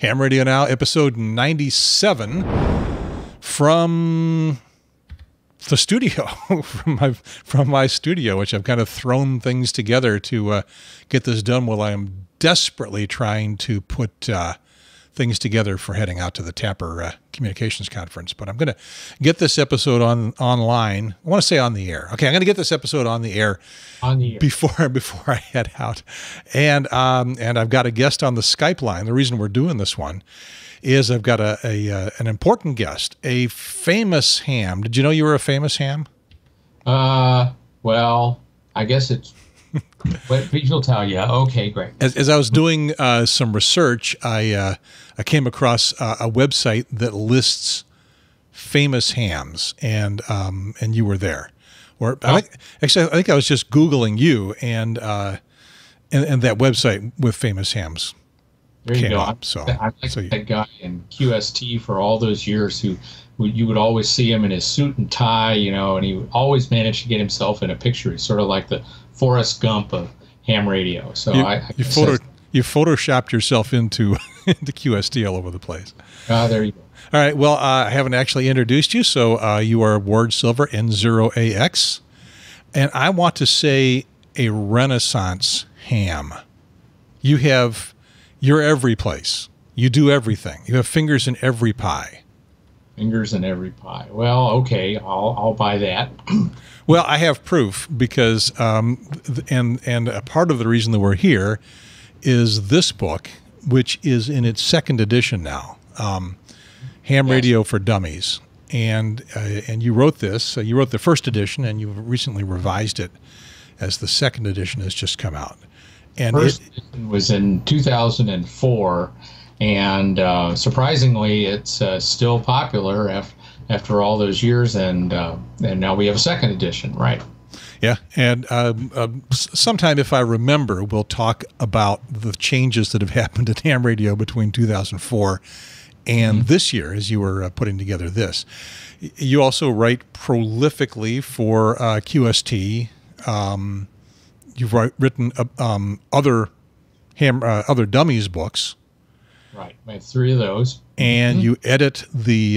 Ham Radio Now, episode 97 from the studio, from my studio, which I've kind of thrown things together to get this done while I am desperately trying to put things together for heading out to the Tapper Communications Conference. But I'm going to get this episode online. I want to say on the air. Okay, I'm going to get this episode on the air. Before I head out, and I've got a guest on the Skype line. The reason we're doing this one is I've got an important guest, a famous ham. Did you know you were a famous ham? Well, I guess it's. But will tell you. Okay, great. As I was doing some research, I came across a website that lists famous hams, and you were there. Or I think I was just Googling you, and that website with famous hams. There you go. Up, I like that guy in QST for all those years who you would always see him in his suit and tie, and he would always manage to get himself in a picture. He's sort of like the Forrest Gump of ham radio. So you photoshopped yourself into QST all over the place. There you go. All right. Well, I haven't actually introduced you, so you are Ward Silver N0AX, and I want to say a Renaissance ham. You're every place. You do everything. You have fingers in every pie. Fingers in every pie. Well, okay, I'll buy that. Well, I have proof because, and a part of the reason that we're here is this book, which is in its second edition now, Ham Radio for Dummies, and you wrote this. You wrote the first edition, and you've recently revised it as the second edition has just come out. And first edition was in 2004, and surprisingly, it's still popular after all those years, and now we have a second edition, right? Yeah, and sometime, if I remember, we'll talk about the changes that have happened at Ham Radio between 2004 and this year, as you were putting together this. You also write prolifically for QST. You've written other Dummies books. Right, I have 3 of those. And you edit the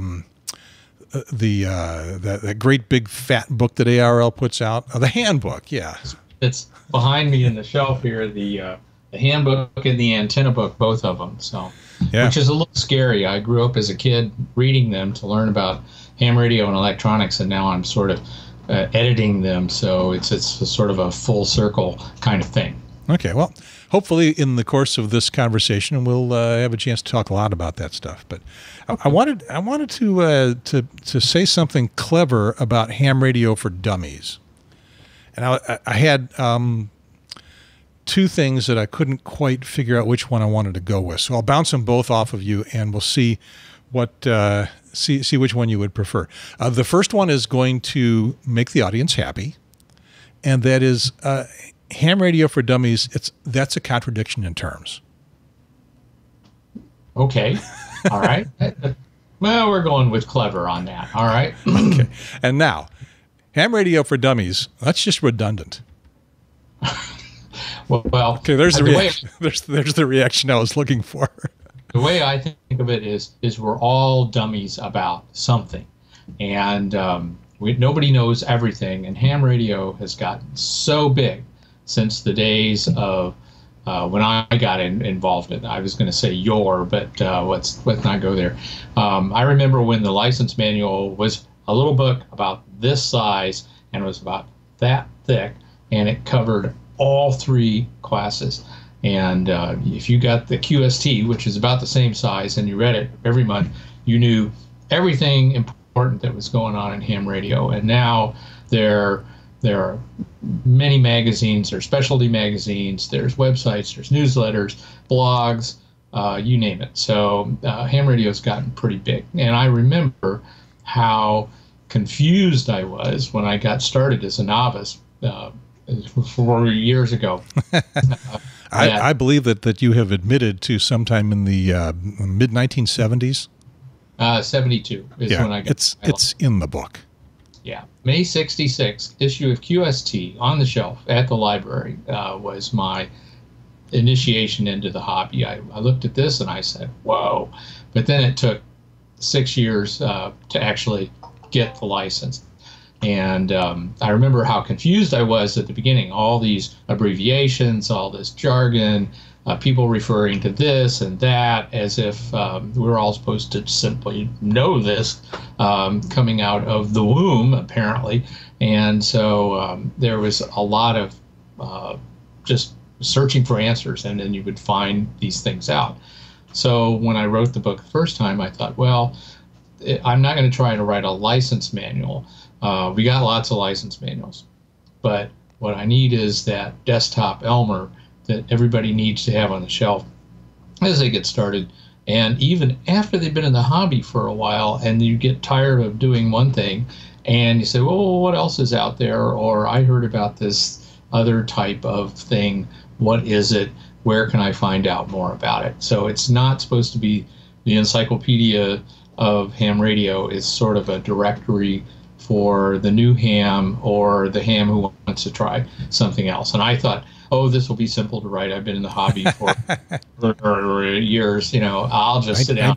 great big fat book that ARL puts out, the handbook. Yeah, it's behind me in the shelf here. The handbook and the antenna book, both of them. So, which is a little scary. I grew up as a kid reading them to learn about ham radio and electronics, and now I'm sort of editing them. So it's a sort of a full circle kind of thing. Okay, well, hopefully in the course of this conversation, we'll have a chance to talk a lot about that stuff. But I wanted to say something clever about Ham Radio for Dummies, and I had 2 things that I couldn't quite figure out which one I wanted to go with. So I'll bounce them both off of you, and we'll see see which one you would prefer. The first one is going to make the audience happy, and that is. Ham Radio for Dummies, that's a contradiction in terms. Okay. All right. Well, we're going with clever on that. All right. Okay. And now, Ham Radio for Dummies, that's just redundant. Well, okay, there's the reaction. There's the reaction I was looking for. The way I think of it is we're all dummies about something. And nobody knows everything, and ham radio has gotten so big since the days of when I got involved in it. I was going to say but let's not go there. I remember when the license manual was a little book about this size and it was about that thick, and it covered all 3 classes. And if you got the QST, which is about the same size, and you read it every month, you knew everything important that was going on in ham radio. And now there are many magazines, there's specialty magazines, there's websites, there's newsletters, blogs, you name it. So ham radio's gotten pretty big. And I remember how confused I was when I got started as a novice 4 years ago. I believe that you have admitted to sometime in the mid-1970s. 72 is when I got it's in the book. Yeah, May 66 issue of QST on the shelf at the library was my initiation into the hobby. I looked at this and I said, whoa. But then it took 6 years to actually get the license. And I remember how confused I was at the beginning. All these abbreviations, all this jargon, people referring to this and that as if we're all supposed to simply know this coming out of the womb, apparently. And so there was a lot of just searching for answers, and then you would find these things out. So when I wrote the book the first time, I thought, well, I'm not going to try to write a license manual. We got lots of license manuals, but what I need is that desktop Elmer that everybody needs to have on the shelf as they get started. And even after they've been in the hobby for a while and you get tired of doing one thing and you say, well, what else is out there? Or I heard about this other type of thing. What is it? Where can I find out more about it? So it's not supposed to be the encyclopedia of ham radio. It's sort of a directory for the new ham or the ham who wants to try something else. And I thought, oh, this will be simple to write. I've been in the hobby for years. You know, I'll just sit down.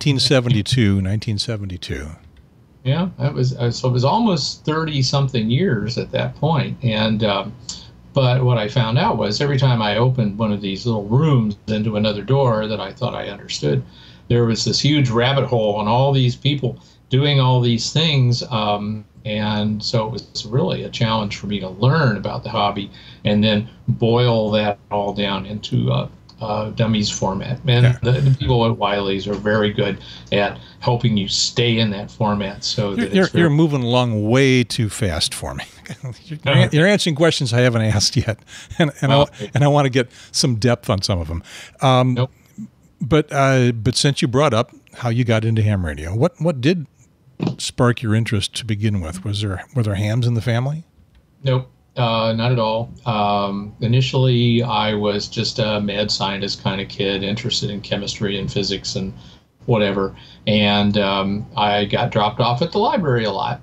1972. Yeah, that was so. It was almost 30-something years at that point. And but what I found out was every time I opened one of these little rooms into another door that I thought I understood, there was this huge rabbit hole and all these people doing all these things. And so it was really a challenge for me to learn about the hobby and then boil that all down into Dummies format. And the people at Wiley's are very good at helping you stay in that format. So you're moving along way too fast for me. You're answering questions I haven't asked yet, and I want to get some depth on some of them. Nope. But since you brought up how you got into ham radio, what did spark your interest to begin with? Were there hams in the family? Nope, not at all. Initially, I was just a mad scientist kind of kid, interested in chemistry and physics and whatever. And I got dropped off at the library a lot,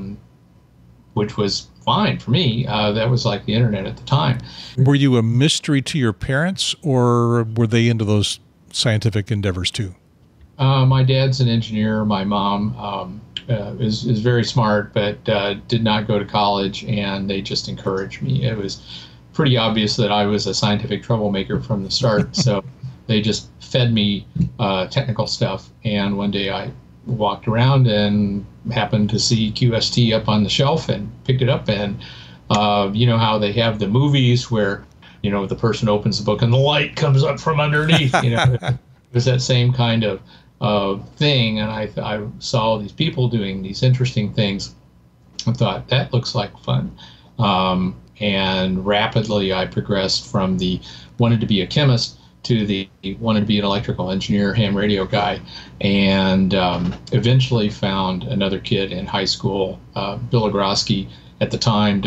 which was fine for me. That was like the internet at the time. Were you a mystery to your parents, or were they into those scientific endeavors too? My dad's an engineer. My mom is very smart, but did not go to college, and they just encouraged me. It was pretty obvious that I was a scientific troublemaker from the start, so they just fed me technical stuff. And one day I walked around and happened to see QST up on the shelf and picked it up. And you know how they have the movies where, you know, the person opens the book and the light comes up from underneath, you know. It was that same kind of thing, and I saw these people doing these interesting things. I thought, that looks like fun. And rapidly I progressed from the wanted to be a chemist to the wanted to be an electrical engineer, ham radio guy, and eventually found another kid in high school, Bill Ogroski, at the time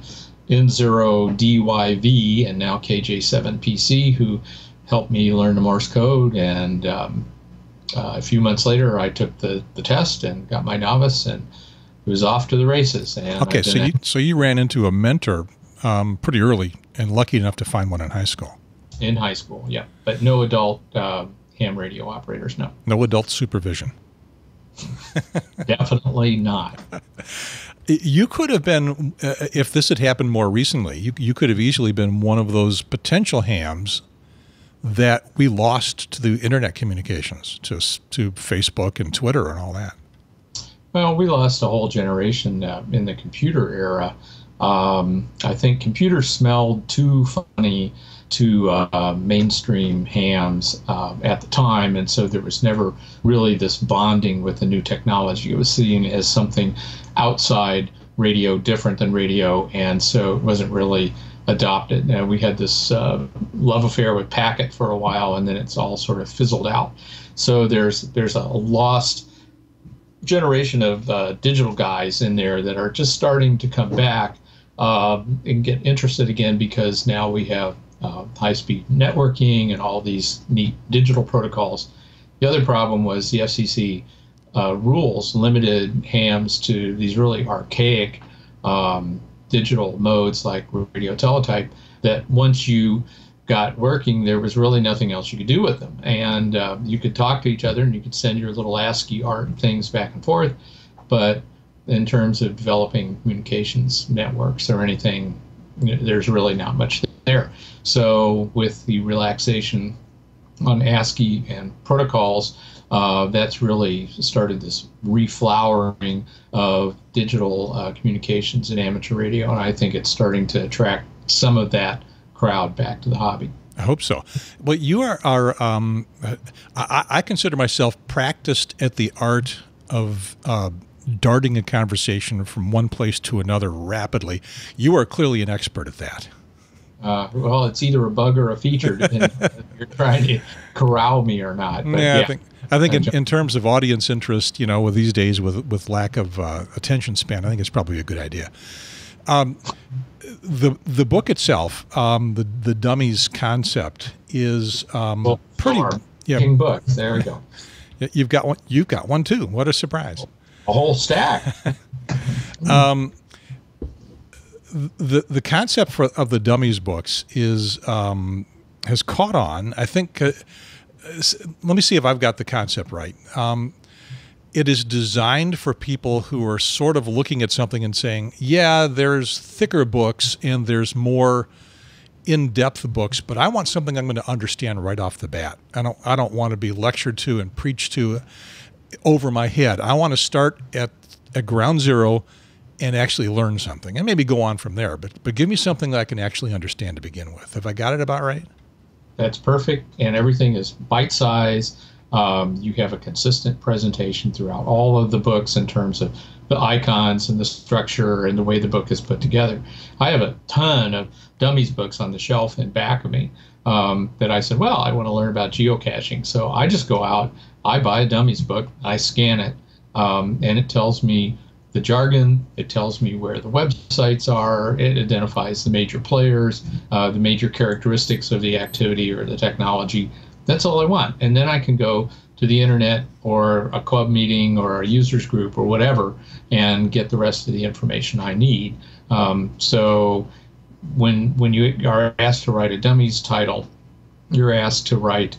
WN0DYV and now KJ7PC, who helped me learn the Morse code. And a few months later, I took the test and got my novice, and it was off to the races. And okay, so you ran into a mentor pretty early, and lucky enough to find one in high school. In high school, yeah, but no adult ham radio operators, no. No adult supervision. Definitely not. You could have been, if this had happened more recently, you could have easily been one of those potential hams that we lost to the internet communications, to Facebook and Twitter and all that. Well, we lost a whole generation in the computer era. I think computers smelled too funny to mainstream hams at the time, and so there was never really this bonding with the new technology. It was seen as something outside radio, different than radio, and so it wasn't really adopted. We had this love affair with Packet for a while, and then it's all sort of fizzled out. So there's a lost generation of digital guys in there that are just starting to come back and get interested again, because now we have high-speed networking and all these neat digital protocols. The other problem was the FCC rules limited hams to these really archaic digital modes like radio teletype, that once you got working, there was really nothing else you could do with them. And you could talk to each other, and you could send your little ASCII art things back and forth. But in terms of developing communications networks or anything, there's really not much there. So with the relaxation on ASCII and protocols, that's really started this reflowering of digital communications in amateur radio, and I think it's starting to attract some of that crowd back to the hobby. I hope so. Well, you are I consider myself practiced at the art of darting a conversation from one place to another rapidly. You are clearly an expert at that. Well, it's either a bug or a feature, depending on if you're trying to corral me or not. But yeah, I think in terms of audience interest, you know, with these days with lack of attention span, I think it's probably a good idea. The book itself, the Dummies concept is pretty. Yeah, King books. There we go. You've got one. You've got one too. What a surprise! A whole stack. The concept of the Dummies books is has caught on. I think. Let me see if I've got the concept right. It is designed for people who are sort of looking at something and saying, "Yeah, there's thicker books and there's more in-depth books, but I want something I'm going to understand right off the bat. I don't want to be lectured to and preached to over my head. I want to start at ground zero and actually learn something, and maybe go on from there. But give me something that I can actually understand to begin with." Have I got it about right? That's perfect, and everything is bite-sized. You have a consistent presentation throughout all of the books in terms of the icons and the structure and the way the book is put together. I have a ton of Dummies books on the shelf in back of me that I said, well, I want to learn about geocaching. So I just go out, I buy a Dummies book, I scan it, and it tells me the jargon, it tells me where the websites are, it identifies the major players, the major characteristics of the activity or the technology. That's all I want. And then I can go to the internet or a club meeting or a users group or whatever and get the rest of the information I need. So when you are asked to write a Dummies title, you're asked to write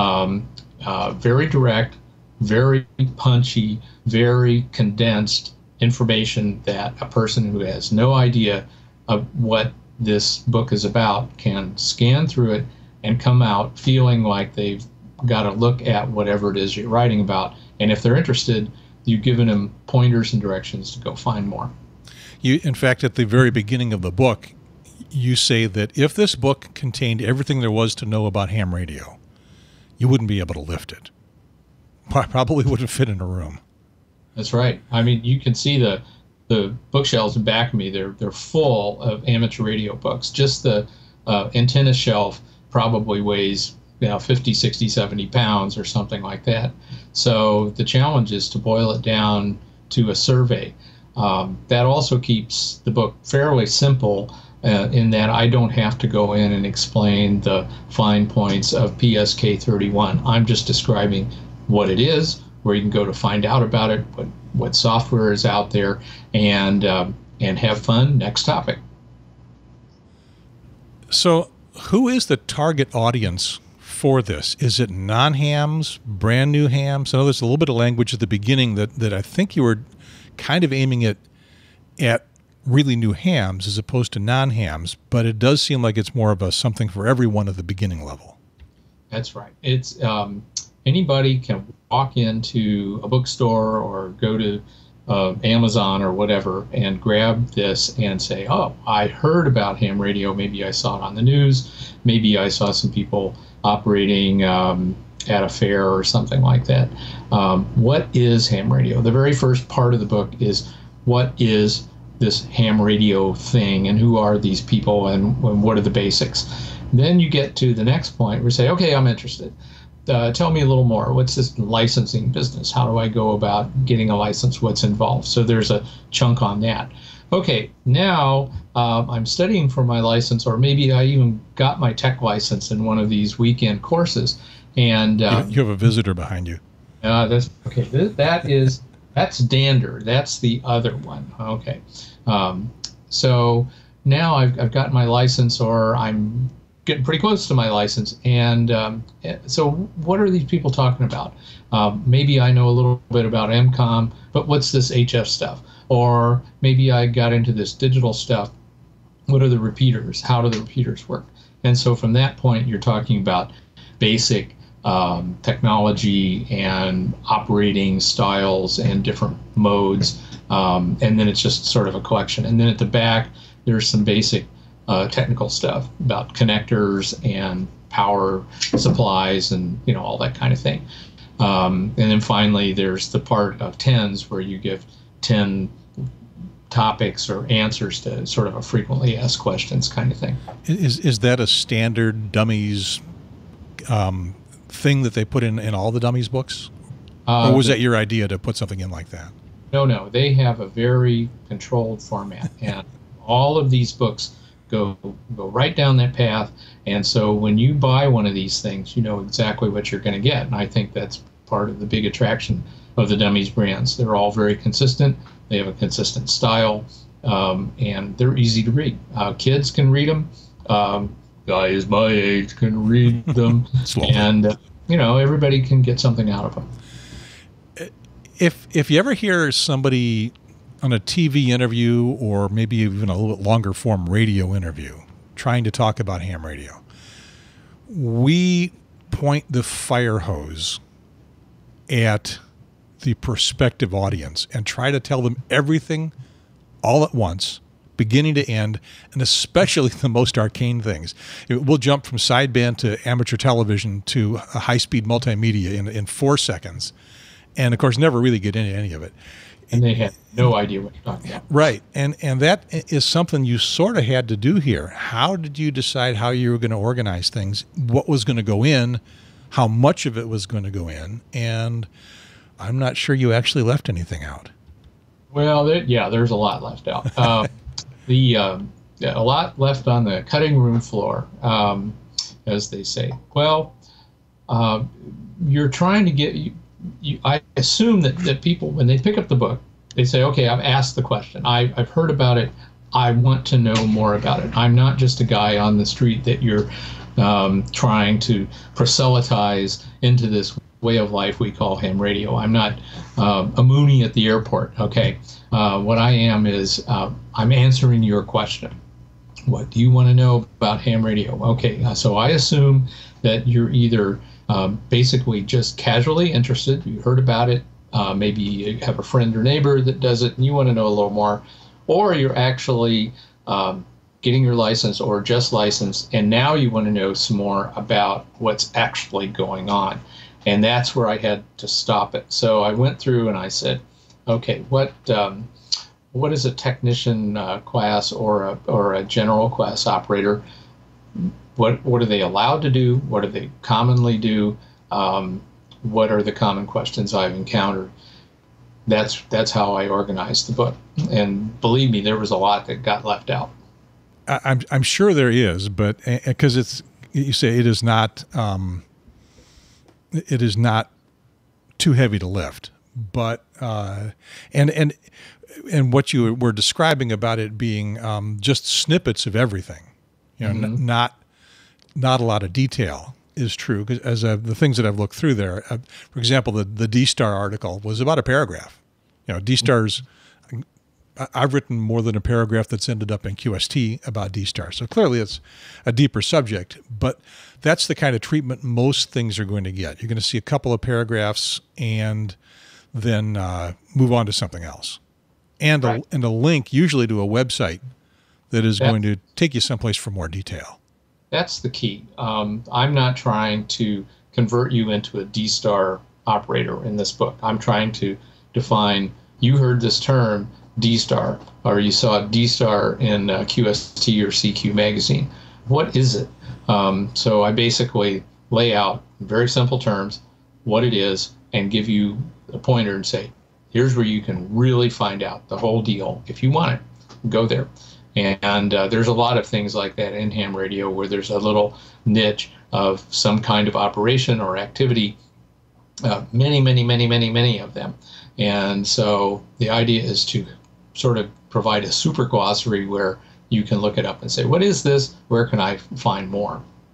very direct, very punchy, very condensed information that a person who has no idea of what this book is about can scan through it and come out feeling like they've got to look at whatever it is you're writing about. And if they're interested, you've given them pointers and directions to go find more. In fact, at the very beginning of the book, you say that if this book contained everything there was to know about ham radio, you wouldn't be able to lift it. Probably wouldn't fit in a room. That's right. I mean, you can see the bookshelves in back of me. They're full of amateur radio books. Just the antenna shelf probably weighs 50, 60, 70 pounds or something like that. So the challenge is to boil it down to a survey. That also keeps the book fairly simple in that I don't have to go in and explain the fine points of PSK 31. I'm just describing what it is, where you can go to find out about it, what software is out there, and have fun. Next topic. So who is the target audience for this? Is it non-hams, brand new hams? I know there's a little bit of language at the beginning that I think you were kind of aiming at really new hams as opposed to non-hams, but it does seem like it's more of a something for everyone at the beginning level. That's right. It's anybody can walk into a bookstore or go to Amazon or whatever and grab this and say, oh, I heard about ham radio. Maybe I saw it on the news. Maybe I saw some people operating at a fair or something like that. What is ham radio? The very first part of the book is what is this ham radio thing and who are these people and what are the basics? Then you get to the next point where you say, okay, I'm interested. Tell me a little more. What's this licensing business? How do I go about getting a license? What's involved? So there's a chunk on that. Okay, now I'm studying for my license, or maybe I even got my tech license in one of these weekend courses. And you have a visitor behind you. That's okay. That's Dander. That's the other one. Okay. So now I've got my license, or I'm getting pretty close to my license. And so what are these people talking about? Maybe I know a little bit about MCOM, but what's this HF stuff? Or maybe I got into this digital stuff. What are the repeaters? How do the repeaters work? And so from that point, you're talking about basic technology and operating styles and different modes. And then it's just sort of a collection. And then at the back, there's some basic technical stuff about connectors and power supplies and all that kind of thing. And then finally, there's the part of 10s where you give 10 topics or answers to sort of a frequently asked questions kind of thing. Is that a standard Dummies thing that they put in all the Dummies books? Or was that your idea to put something in like that? No. They have a very controlled format. And all of these books go right down that path. And so when you buy one of these things, you know exactly what you're going to get. And I think that's part of the big attraction of the Dummies brands. They're all very consistent. They have a consistent style, and they're easy to read. Kids can read them. Guys my age can read them. And, everybody can get something out of them. If you ever hear somebody on a TV interview or maybe even a little bit longer form radio interview trying to talk about ham radio, we point the fire hose at the prospective audience and try to tell them everything all at once, beginning to end, and especially the most arcane things. We'll jump from sideband to amateur television to a high-speed multimedia in 4 seconds, and of course never really get into any of it. And they had no idea what you're talking about. Right, and that is something you sort of had to do here. How did you decide how you were going to organize things, what was going to go in, how much of it was going to go in, and I'm not sure you actually left anything out. Well, there's a lot left out. A lot left on the cutting room floor, as they say. Well, you're trying to get I assume that people, when they pick up the book, they say, okay, I've asked the question. I've heard about it. I want to know more about it. I'm not just a guy on the street that you're trying to proselytize into this way of life we call ham radio. I'm not a Mooney at the airport, okay? What I am is I'm answering your question. What do you want to know about ham radio? Okay, so I assume that you're either basically just casually interested, you heard about it, maybe you have a friend or neighbor that does it and you want to know a little more, or you're actually getting your license or just licensed, and now you want to know some more about what's actually going on. And that's where I had to stop it. So I went through and I said, okay, what is a technician class or a general class operator? What are they allowed to do? What do they commonly do? What are the common questions I've encountered? That's how I organized the book. And believe me, there was a lot that got left out. I'm sure there is, but because you say it is not too heavy to lift, but and what you were describing about it being just snippets of everything, not a lot of detail is true. Because as the things that I've looked through there, for example, the D-Star article was about a paragraph. D-Star's. I've written more than a paragraph that's ended up in QST about D-Star. So clearly it's a deeper subject, but that's the kind of treatment most things are going to get. You're going to see a couple of paragraphs and then move on to something else. And, right. and a link usually to a website that is going to take you someplace for more detail. That's the key. I'm not trying to convert you into a D-Star operator in this book. I'm trying to define, you heard this term, D-Star, or you saw D-Star in QST or CQ magazine. What is it? So I basically lay out in very simple terms what it is and give you a pointer and say, here's where you can really find out the whole deal. If you want it, go there. And there's a lot of things like that in ham radio where there's a little niche of some kind of operation or activity, many of them. And so the idea is to sort of provide a super glossary where you can look it up and say, what is this? Where can I find more?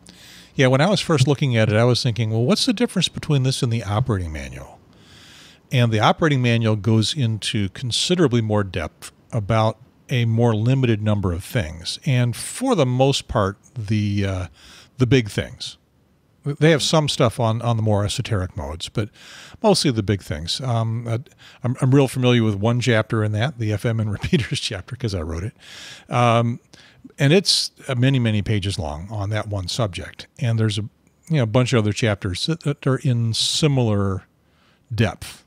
Yeah, when I was first looking at it, I was thinking, well, what's the difference between this and the operating manual? And the operating manual goes into considerably more depth about a more limited number of things. And for the most part, the big things. They have some stuff on the more esoteric modes, but mostly the big things. I'm real familiar with one chapter in that, the FM and repeaters chapter, because I wrote it. And it's many, many pages long on that one subject. And there's a bunch of other chapters that are in similar depth.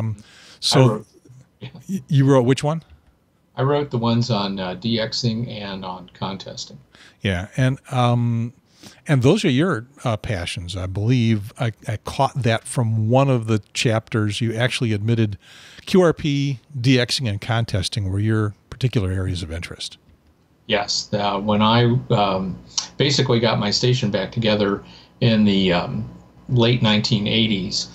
You wrote which one? I wrote the ones on DXing and on contesting. Yeah, and those are your passions, I believe. I caught that from one of the chapters. You actually admitted QRP, DXing, and contesting were your particular areas of interest. Yes, when I basically got my station back together in the late 1980s,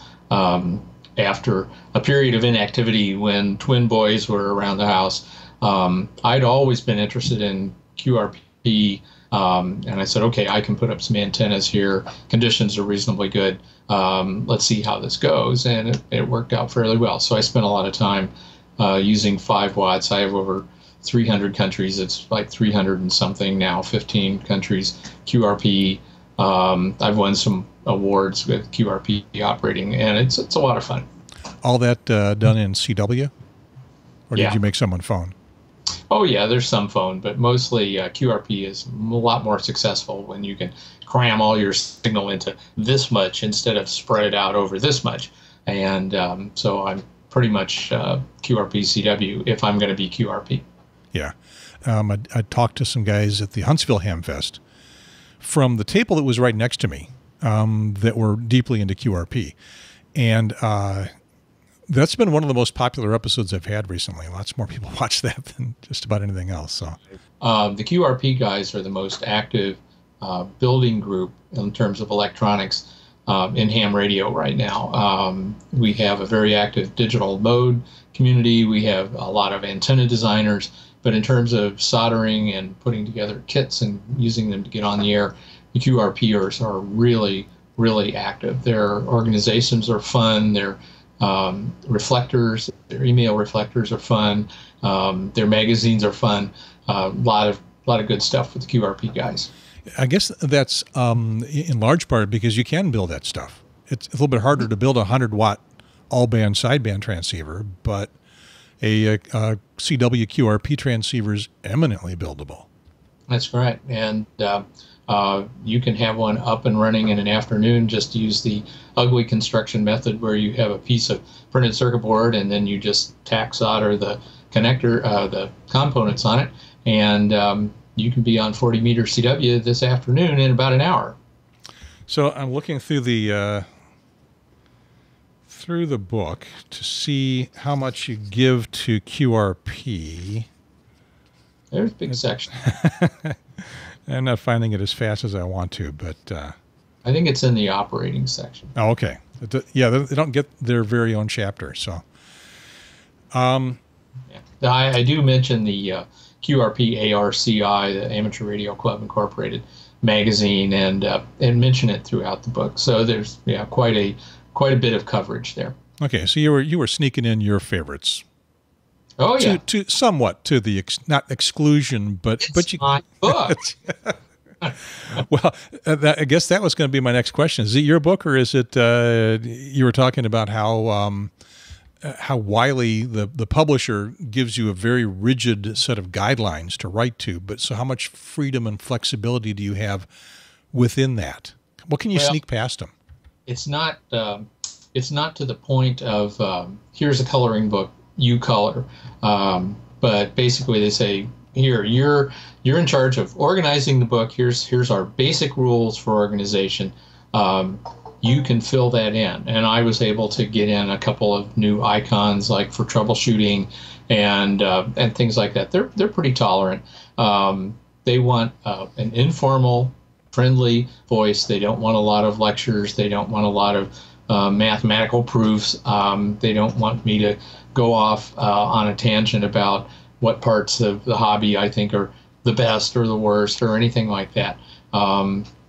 after a period of inactivity when twin boys were around the house, I'd always been interested in QRP, and I said, okay, I can put up some antennas here. Conditions are reasonably good. Let's see how this goes. And it worked out fairly well. So I spent a lot of time using 5 watts. I have over 300 countries. It's like 300 and something now, 15 countries, QRP. I've won some awards with QRP operating, and it's a lot of fun. All that done in CW? Or Yeah. did you make someone phone? Oh, yeah, there's some phone, but mostly QRP is a lot more successful when you can cram all your signal into this much instead of spread it out over this much. And so I'm pretty much QRP CW if I'm going to be QRP. Yeah. I talked to some guys at the Huntsville Hamfest from the table that was right next to me that were deeply into QRP. And that's been one of the most popular episodes I've had recently. Lots more people watch that than just about anything else. So, the QRP guys are the most active building group in terms of electronics in ham radio right now. We have a very active digital mode community. We have a lot of antenna designers. But in terms of soldering and putting together kits and using them to get on the air, the QRPers are really, really active. Their organizations are fun. Their reflectors, their email reflectors are fun. Their magazines are fun. A lot of good stuff with the QRP guys. I guess that's in large part because you can build that stuff. It's a little bit harder to build a 100-watt all-band sideband transceiver, but a CW QRP transceiver is eminently buildable. That's correct. And you can have one up and running in an afternoon. Just use the ugly construction method where you have a piece of printed circuit board and then you just tack solder the connector, the components on it, and you can be on 40 meter CW this afternoon in about an hour. So I'm looking through the book to see how much you give to QRP. There's a big section. I'm not finding it as fast as I want to, but I think it's in the operating section. Oh, okay. Yeah, they don't get their very own chapter. So, yeah. I do mention the QRP ARCI, the Amateur Radio Club Incorporated magazine, and mention it throughout the book. So there's quite a bit of coverage there. Okay, so you were sneaking in your favorites. Oh yeah, to somewhat to the not exclusion, but you. My book. Well, I guess that was going to be my next question. Is it your book, or is it? You were talking about how Wiley, the publisher, gives you a very rigid set of guidelines to write to, but so how much freedom and flexibility do you have within that? What can you sneak past them? It's not to the point of here's a coloring book, you color, but basically they say, here, you're in charge of organizing the book. Here's our basic rules for organization. You can fill that in, and I was able to get in a couple of new icons, like for troubleshooting and things like that. They're pretty tolerant. They want an informal, friendly voice. They don't want a lot of lectures. They don't want a lot of mathematical proofs. They don't want me to go off on a tangent about what parts of the hobby I think are the best or the worst or anything like that.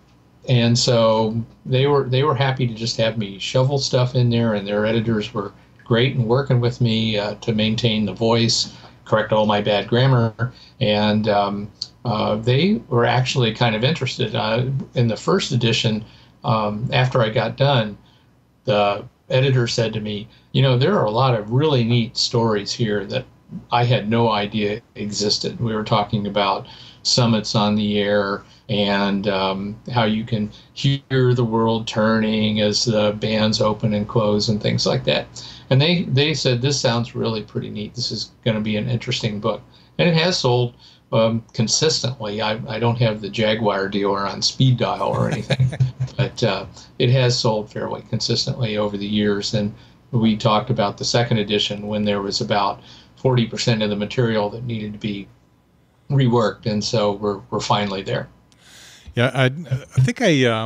And so they were happy to just have me shovel stuff in there, and their editors were great in working with me to maintain the voice, correct all my bad grammar, and they were actually kind of interested. In the first edition, after I got done, the editor said to me, there are a lot of really neat stories here that I had no idea existed. We were talking about summits on the air and how you can hear the world turning as the bands open and close and things like that. And they said, this sounds really pretty neat. This is going to be an interesting book. And it has sold consistently. I don't have the Jaguar dealer on speed dial or anything, but it has sold fairly consistently over the years. And we talked about the second edition when there was about 40% of the material that needed to be reworked, and so we're finally there. Yeah, I think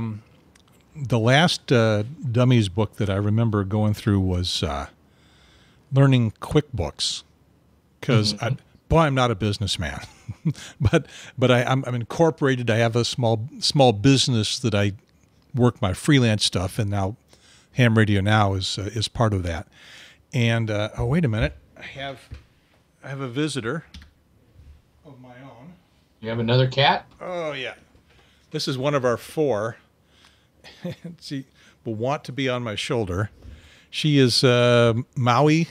the last Dummies book that I remember going through was learning QuickBooks, because I'm not a businessman, but I'm incorporated. I have a small business that I work my freelance stuff, and now HamRadioNow is part of that. And oh, wait a minute, I have a visitor of my own. You have another cat? Oh yeah, this is one of our 4. She will want to be on my shoulder. She is Maui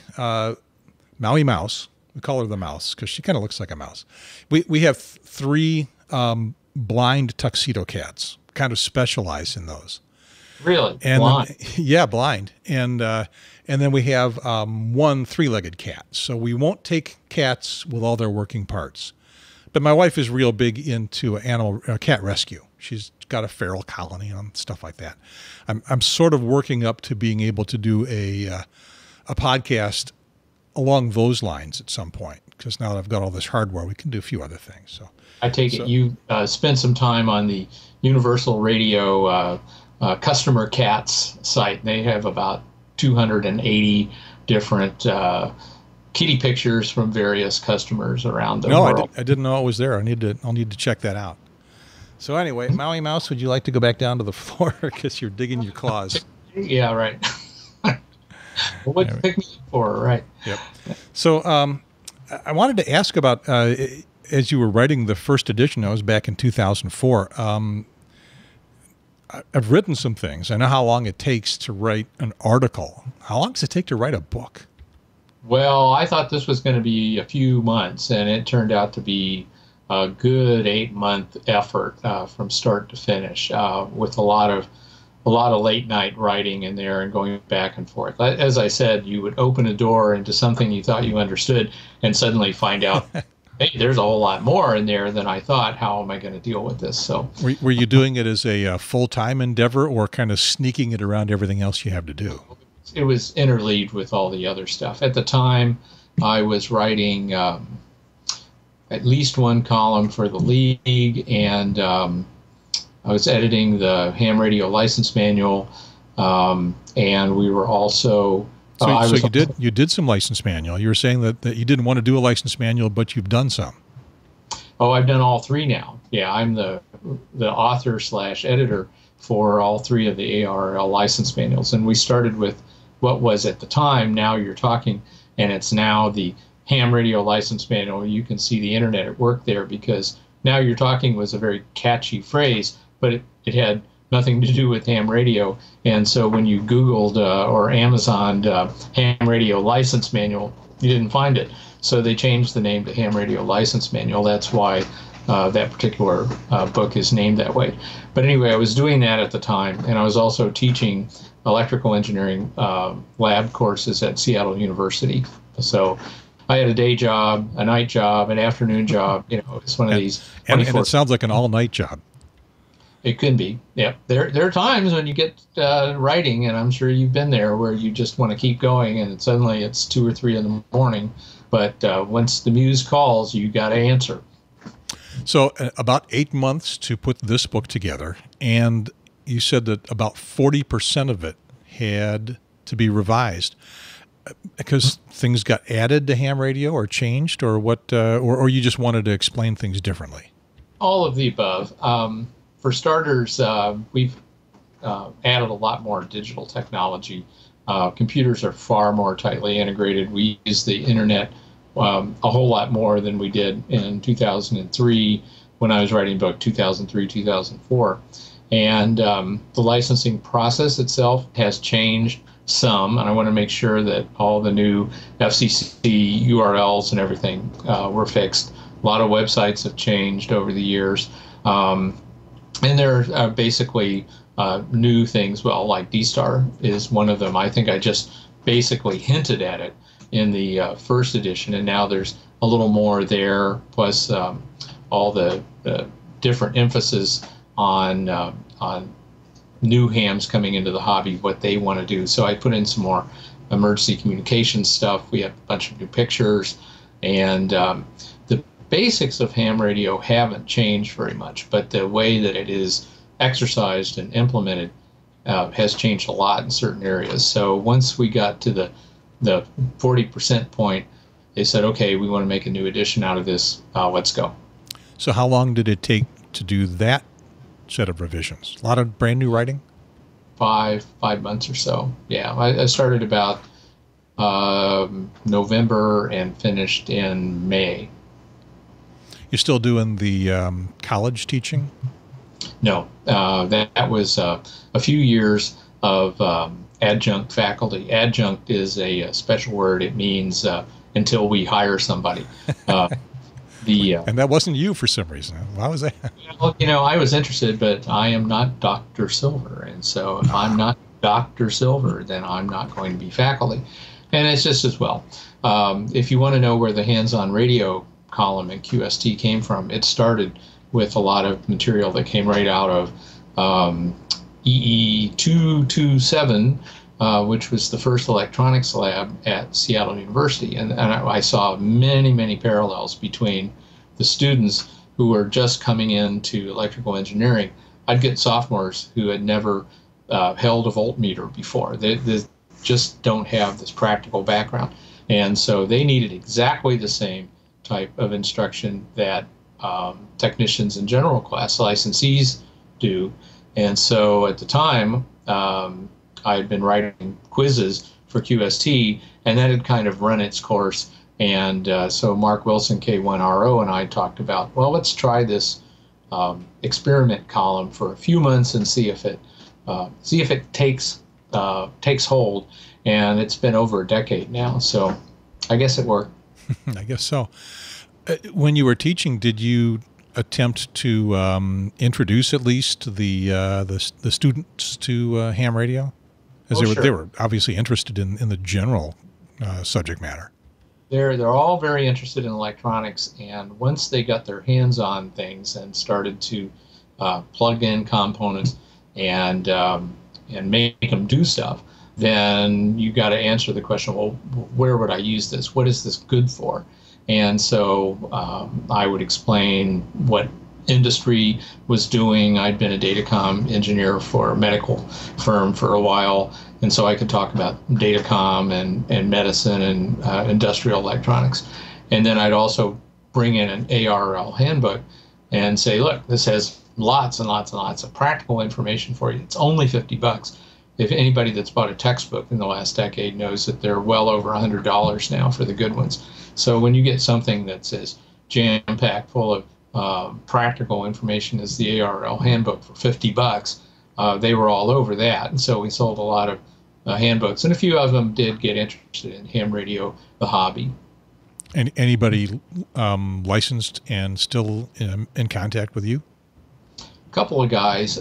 Mouse. We call her the mouse because she kind of looks like a mouse. We have 3 blind tuxedo cats, kind of specialize in those. Really? And blind? Yeah, blind. And then we have 1 3-legged cat. So we won't take cats with all their working parts. But my wife is real big into cat rescue. She's got a feral colony and stuff like that. I'm sort of working up to being able to do a podcast along those lines at some point, because now that I've got all this hardware, we can do a few other things. So I take it you spent some time on the Universal Radio customer cats site. They have about 280 different kitty pictures from various customers around the world. No, I didn't know it was there. I'll need to check that out. So anyway, Maui Mouse, would you like to go back down to the floor because you're digging your claws? Yeah, right. Well, what'd you pick me up for, right? Yep. So I wanted to ask about, as you were writing the first edition, that was back in 2004, I've written some things. I know how long it takes to write an article. How long does it take to write a book? Well, I thought this was going to be a few months, and it turned out to be a good 8-month effort from start to finish, with a lot of late night writing in there and going back and forth. As I said, you would open a door into something you thought you understood and suddenly find out, hey, there's a whole lot more in there than I thought. How am I going to deal with this? So, were you doing it as a full-time endeavor, or kind of sneaking it around everything else you have to do? It was interleaved with all the other stuff. At the time, I was writing at least 1 column for the League, and I was editing the Ham Radio license manual, and we were also. So you did some license manual. You were saying that you didn't want to do a license manual, but you've done some. Oh, I've done all 3 now. Yeah, I'm the author/editor for all 3 of the ARRL license manuals, and we started with what was at the time Now You're Talking, and it's now the Ham Radio license manual. You can see the internet at work there, because Now You're Talking was a very catchy phrase, but it had nothing to do with ham radio. And so when you Googled or Amazoned Ham Radio license manual, you didn't find it. So they changed the name to Ham Radio license manual. That's why that particular book is named that way. But anyway, I was doing that at the time, and I was also teaching electrical engineering lab courses at Seattle University. So I had a day job, a night job, an afternoon job. It's one of these. And it sounds like an all-night job. It can be. Yeah. There are times when you get writing, and I'm sure you've been there, where you just want to keep going, and suddenly it's 2 or 3 in the morning. But once the muse calls, you got to answer. So about 8 months to put this book together, and you said that about 40% of it had to be revised because things got added to ham radio or changed, or what, or you just wanted to explain things differently? All of the above. For starters, we've added a lot more digital technology. Computers are far more tightly integrated. We use the internet a whole lot more than we did in 2003 when I was writing book 2003, 2004. And the licensing process itself has changed some, and I want to make sure that all the new FCC URLs and everything were fixed. A lot of websites have changed over the years. And there are basically new things, well, like D-Star is one of them. I think I just basically hinted at it in the first edition, and now there's a little more there, plus all the different emphasis on new hams coming into the hobby, what they want to do. So I put in some more emergency communication stuff. We have a bunch of new pictures, and the basics of ham radio haven't changed very much, but the way that it is exercised and implemented has changed a lot in certain areas. So once we got to the 40% point, they said, okay, we want to make a new edition out of this. Let's go. So how long did it take to do that set of revisions? A lot of brand new writing? 5 months or so. Yeah, I started about November and finished in May. You're still doing the college teaching? No, that was a few years of adjunct faculty. Adjunct is a special word. It means until we hire somebody. And that wasn't you for some reason. Why was that? Well, I was interested, but I am not Dr. Silver. And so if I'm not Dr. Silver, then I'm not going to be faculty. And it's just as well. If you want to know where the hands-on radio column in QST came from, it started with a lot of material that came right out of EE227, which was the first electronics lab at Seattle University. And I saw many, many parallels between the students who were just coming into electrical engineering. I'd get sophomores who had never held a voltmeter before. They just don't have this practical background. And so they needed exactly the same type of instruction that technicians in general class licensees do. And so at the time, I had been writing quizzes for QST, and that had kind of run its course. And so Mark Wilson, K1RO, and I talked about, well, let's try this experiment column for a few months and see if it takes hold. And it's been over a decade now, so I guess it worked. I guess so. When you were teaching, did you attempt to introduce at least the students to ham radio? As sure. They were obviously interested in the general subject matter. They're all very interested in electronics, and once they got their hands on things and started to plug in components and make them do stuff, then you got to answer the question, well, where would I use this? What is this good for? And so I would explain what industry was doing. I'd been a datacom engineer for a medical firm for a while, and so I could talk about datacom and medicine and industrial electronics. And then I'd also bring in an ARRL handbook and say, look, this has lots and lots and lots of practical information for you. It's only $50. If anybody that's bought a textbook in the last decade knows that they're well over $100 now for the good ones. So when you get something that's as jam-packed full of practical information as the ARRL handbook for $50, they were all over that. And so we sold a lot of handbooks, and a few of them did get interested in ham radio, the hobby. And anybody licensed and still in contact with you? A couple of guys.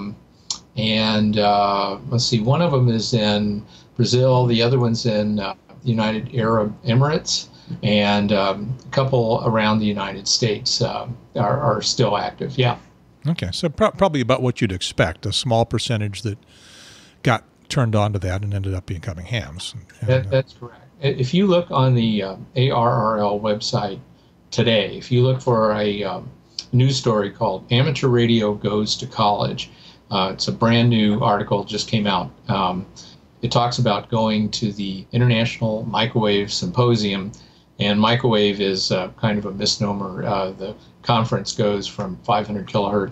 And let's see, one of them is in Brazil, the other one's in United Arab Emirates, and a couple around the United States are still active, yeah. Okay, so probably about what you'd expect, a small percentage that got turned on to that and ended up becoming hams. That's correct. If you look on the ARRL website today, if you look for a news story called Amateur Radio Goes to College, it's a brand new article, just came out. It talks about going to the International Microwave Symposium, and microwave is kind of a misnomer. The conference goes from 500 kilohertz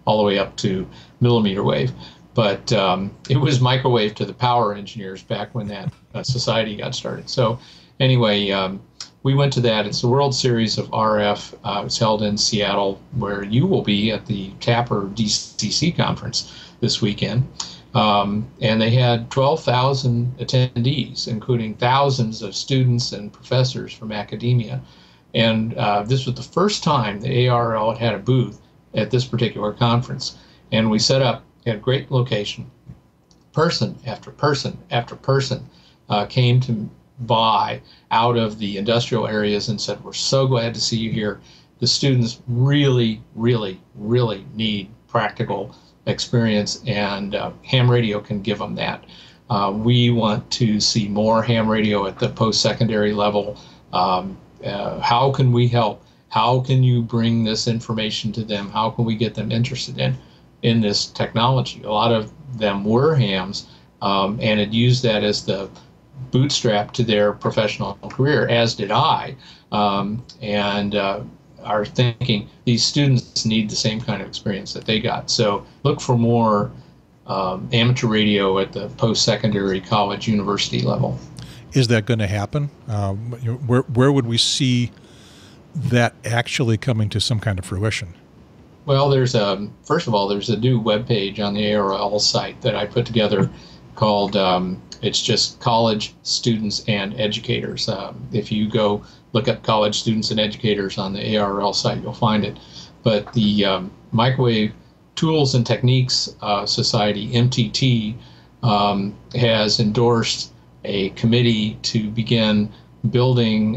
all the way up to millimeter wave. But it was microwave to the power engineers back when that society got started. So anyway, we went to that. It's the World Series of RF. It's held in Seattle, where you will be at the TAPR DCC conference this weekend. And they had 12,000 attendees, including thousands of students and professors from academia. And this was the first time the ARL had a booth at this particular conference. And we set up at a great location. Person after person after person came to buy out of the industrial areas and said, "We're so glad to see you here. The students really, really, really need practical experience, and ham radio can give them that. We want to see more ham radio at the post-secondary level. How can we help? How can you bring this information to them? How can we get them interested in this technology?" A lot of them were hams and had used that as the bootstrap to their professional career, as did I, and are thinking these students need the same kind of experience that they got. So look for more amateur radio at the post-secondary college university level. Is that going to happen? Where would we see that actually coming to some kind of fruition? Well, first of all, there's a new webpage on the ARL site that I put together called, it's just College Students and Educators. If you go look up College Students and Educators on the ARL site, you'll find it. But the Microwave Tools and Techniques Society, MTT, has endorsed a committee to begin building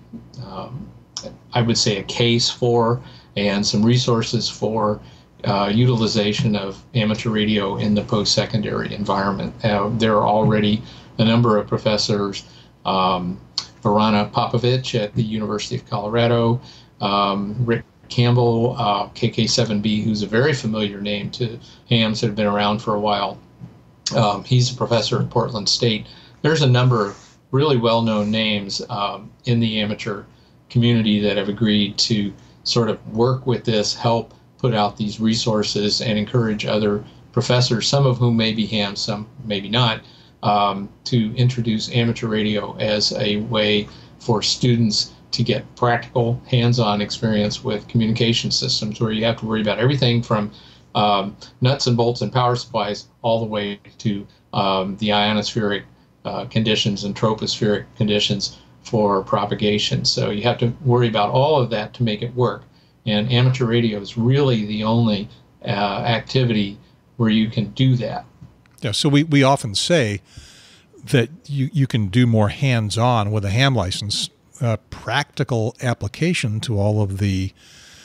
I would say a case for and some resources for utilization of amateur radio in the post-secondary environment. There are already a number of professors, Varana Popovich at the University of Colorado, Rick Campbell, KK7B, who's a very familiar name to hams that have been around for a while. He's a professor at Portland State. There's a number of really well-known names in the amateur community that have agreed to sort of work with this, help put out these resources, and encourage other professors, some of whom may be hams, some maybe not, to introduce amateur radio as a way for students to get practical, hands-on experience with communication systems, where you have to worry about everything from nuts and bolts and power supplies all the way to the ionospheric conditions and tropospheric conditions for propagation. So you have to worry about all of that to make it work. And amateur radio is really the only activity where you can do that. Yeah, so we often say that you can do more hands-on with a ham license, practical application to all of the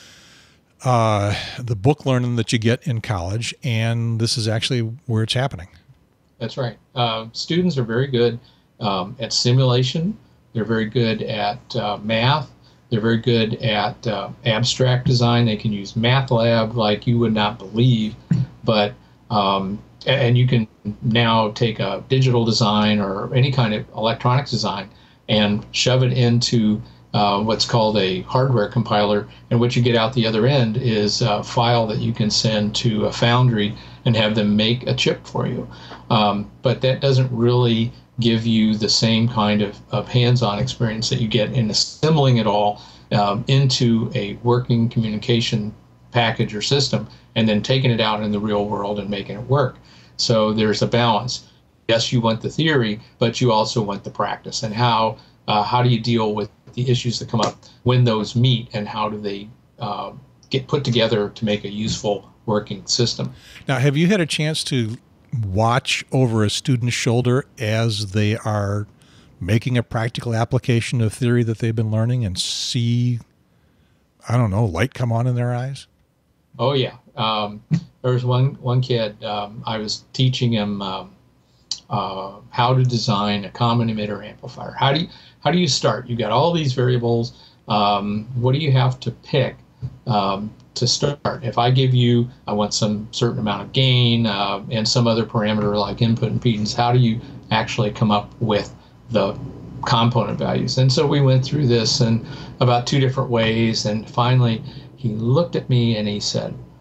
book learning that you get in college, and this is actually where it's happening. That's right. Students are very good at simulation. They're very good at math. They're very good at abstract design. They can use MATLAB like you would not believe, but and you can now take a digital design or any kind of electronics design and shove it into what's called a hardware compiler, and what you get out the other end is a file that you can send to a foundry and have them make a chip for you. But that doesn't really give you the same kind of hands-on experience that you get in assembling it all into a working communication package or system, and then taking it out in the real world and making it work. So there's a balance. Yes, you want the theory, but you also want the practice. And how do you deal with the issues that come up when those meet, and how do they get put together to make a useful working system? Now, have you had a chance to watch over a student's shoulder as they are making a practical application of theory that they've been learning, and see, I don't know, light come on in their eyes? Oh yeah. There was one kid, I was teaching him how to design a common emitter amplifier. How do you start? You got all these variables. What do you have to pick to start? If I give you, I want some certain amount of gain and some other parameter like input impedance, how do you actually come up with the component values? And so we went through this in about 2 different ways, and finally he looked at me and he said,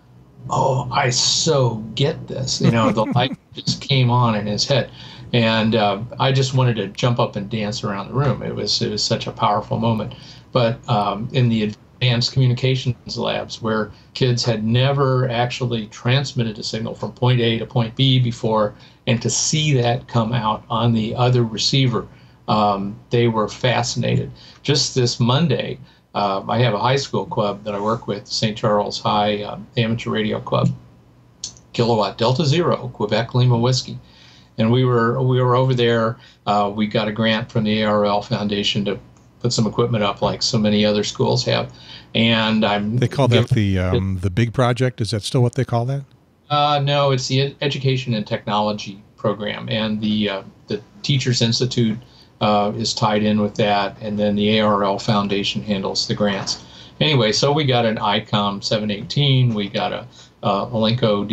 oh, I so get this. You know, the light just came on in his head. And I just wanted to jump up and dance around the room. It was such a powerful moment. But in the advanced communications labs, where kids had never actually transmitted a signal from point A to point B before, and to see that come out on the other receiver, they were fascinated. Just this Monday, I have a high school club that I work with, St. Charles High Amateur Radio Club, Kilowatt Delta Zero, Quebec Lima Whiskey. And we were over there. We got a grant from the ARL Foundation to put some equipment up, like so many other schools have. And they call that the big project. Is that still what they call that? No, it's the Education and Technology program, and the Teachers Institute is tied in with that, and then the ARL Foundation handles the grants. Anyway, so we got an ICOM 718, we got a Alinco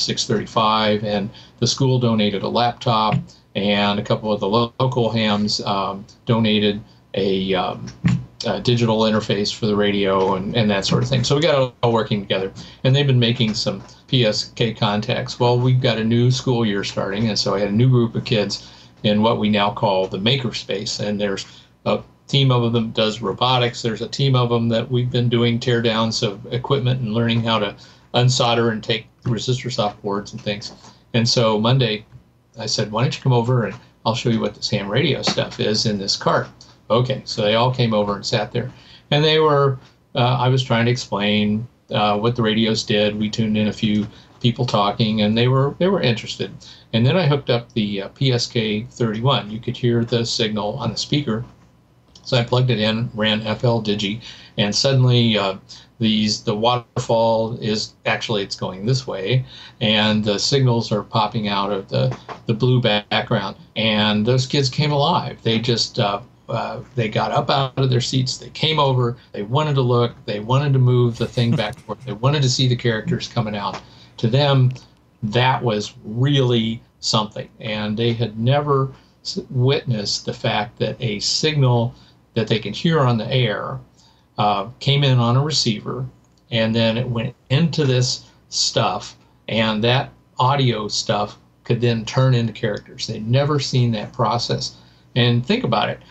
DR635, and the school donated a laptop, and a couple of the local hams donated a digital interface for the radio and that sort of thing. So we got it all working together, and they've been making some PSK contacts. Well, we've got a new school year starting, and so I had a new group of kids in what we now call the makerspace, and there's a team of them does robotics. There's a team of them that we've been doing teardowns of equipment and learning how to unsolder and take resistors off boards and things. And so Monday, I said, why don't you come over and I'll show you what this ham radio stuff is in this cart. Okay, so they all came over and sat there. And they were, I was trying to explain what the radios did. We tuned in a few people talking, and they were interested. And then I hooked up the PSK 31. You could hear the signal on the speaker. So I plugged it in, ran FL Digi, and suddenly the waterfall is actually, it's going this way, and the signals are popping out of the blue background, and those kids came alive. They just they got up out of their seats, they came over, they wanted to look, they wanted to move the thing back and forth, they wanted to see the characters coming out. To them, that was really something, and they had never witnessed the fact that a signal that they can hear on the air came in on a receiver, and then it went into this stuff, and that audio stuff could then turn into characters. They'd never seen that process. And think about it.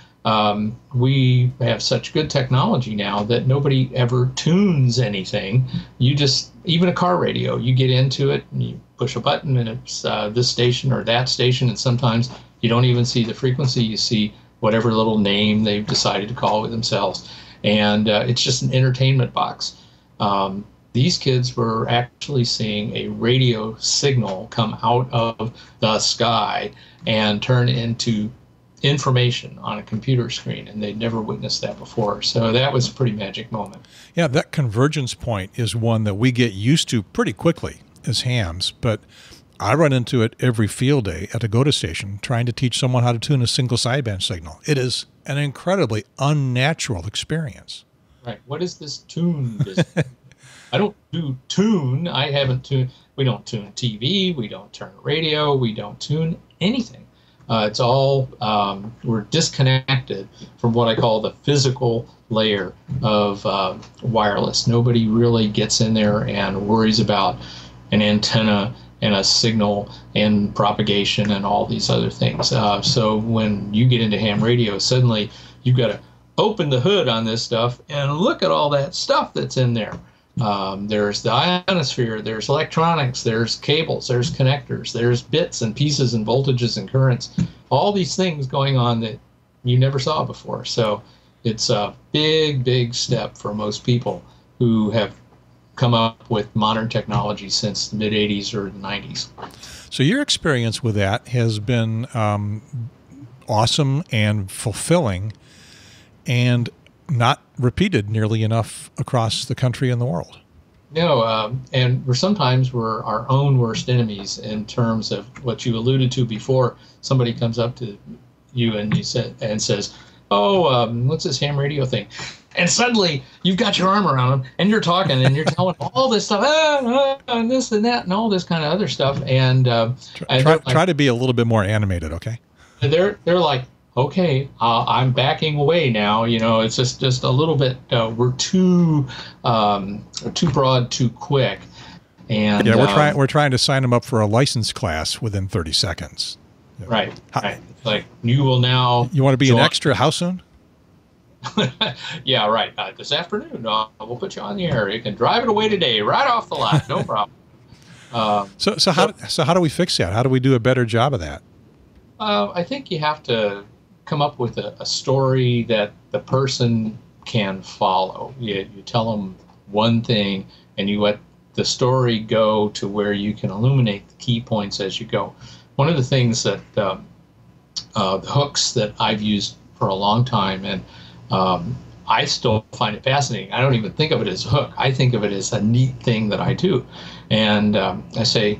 We have such good technology now that nobody ever tunes anything. You just, even a car radio, you get into it and you push a button and it's this station or that station, and sometimes you don't even see the frequency. You see whatever little name they've decided to call it themselves. And it's just an entertainment box. These kids were actually seeing a radio signal come out of the sky and turn into information on a computer screen, and they'd never witnessed that before. So that was a pretty magic moment. Yeah, that convergence point is one that we get used to pretty quickly as hams, but I run into it every field day at a GOTA station trying to teach someone how to tune a single sideband signal. It is an incredibly unnatural experience. Right. What is this tune business? I don't do tune. I haven't tuned. We don't tune TV. We don't turn radio. We don't tune anything. It's all, we're disconnected from what I call the physical layer of wireless. Nobody really gets in there and worries about an antenna and a signal and propagation and all these other things. So when you get into ham radio, suddenly you've got to open the hood on this stuff and look at all that stuff that's in there. There's the ionosphere, there's electronics, there's cables, there's connectors, there's bits and pieces and voltages and currents, all these things going on that you never saw before. So it's a big, big step for most people who have come up with modern technology since the mid-'80s or the '90s. So your experience with that has been awesome and fulfilling, and not repeated nearly enough across the country and the world. No, and we're our own worst enemies in terms of what you alluded to before. Somebody comes up to you and says, "Oh, what's this ham radio thing?" And suddenly you've got your arm around them and you're talking and you're telling all this stuff, and this and that and all this kind of other stuff. And try to be a little bit more animated, okay? And they're like, okay, I'm backing away now. You know, it's just a little bit. We're too broad, too quick. And yeah, we're trying to sign them up for a license class within 30 seconds. Right. Right. Like, you will now. You want to be an extra? How soon? Yeah, right. This afternoon, we'll put you on the air. You can drive it away today, right off the lot, no problem. So how do we fix that? How do we do a better job of that? I think you have to come up with a story that the person can follow. You tell them one thing, and you let the story go to where you can illuminate the key points as you go. One of the things that the hooks that I've used for a long time, and I still find it fascinating. I don't even think of it as a hook. I think of it as a neat thing that I do. And I say,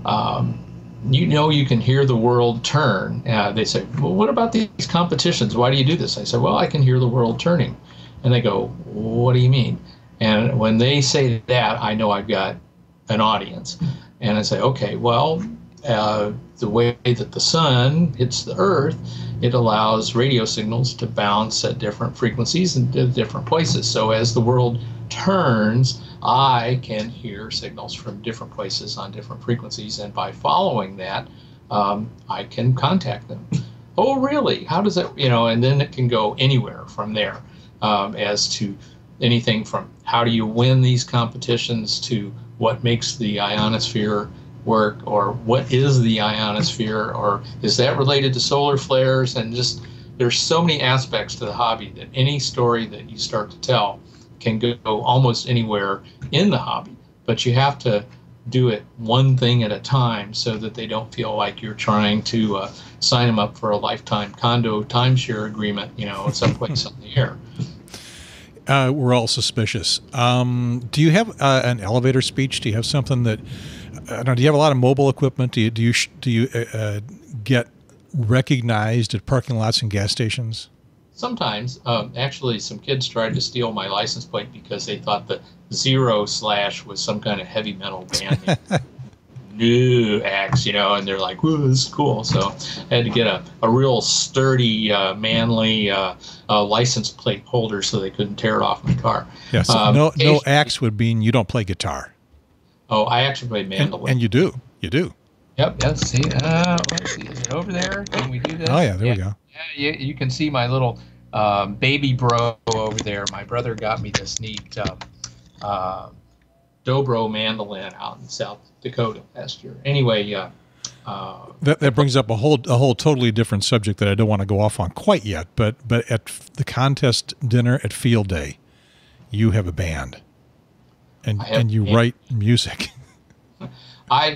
you can hear the world turn. They say, well, what about these competitions? Why do you do this? I say, well, I can hear the world turning. And they go, what do you mean? And when they say that, I know I've got an audience. And I say, okay, well, the way that the sun hits the earth, it allows radio signals to bounce at different frequencies and different places. So as the world turns, I can hear signals from different places on different frequencies, and by following that, I can contact them. Oh, really? How does that, and then it can go anywhere from there, as to anything from how do you win these competitions to what makes the ionosphere work, or what is the ionosphere, or is that related to solar flares? And just, there's so many aspects to the hobby that any story that you start to tell can go almost anywhere in the hobby, but you have to do it one thing at a time so that they don't feel like you're trying to sign them up for a lifetime condo timeshare agreement, someplace on the air. We're all suspicious. Do you have an elevator speech? Do you have something that, do you have a lot of mobile equipment? Do you get recognized at parking lots and gas stations? Sometimes. Actually, some kids tried to steal my license plate because they thought the 0/ was some kind of heavy metal band name. N0AX, and they're like, "Whoa, this is cool." So I had to get a real sturdy, manly license plate holder so they couldn't tear it off my car. Yeah, so no axe would mean you don't play guitar. Oh, I actually play mandolin. And you do. You do. Yep. Let's see. Let's see. Is it over there? Can we do this? Oh, yeah. There we go. Yeah, you can see my little baby bro over there. My brother got me this neat dobro mandolin out in South Dakota last year. Anyway, that brings up a whole totally different subject that I don't want to go off on quite yet. But at the contest dinner at Field Day, you have a band, and you write music. I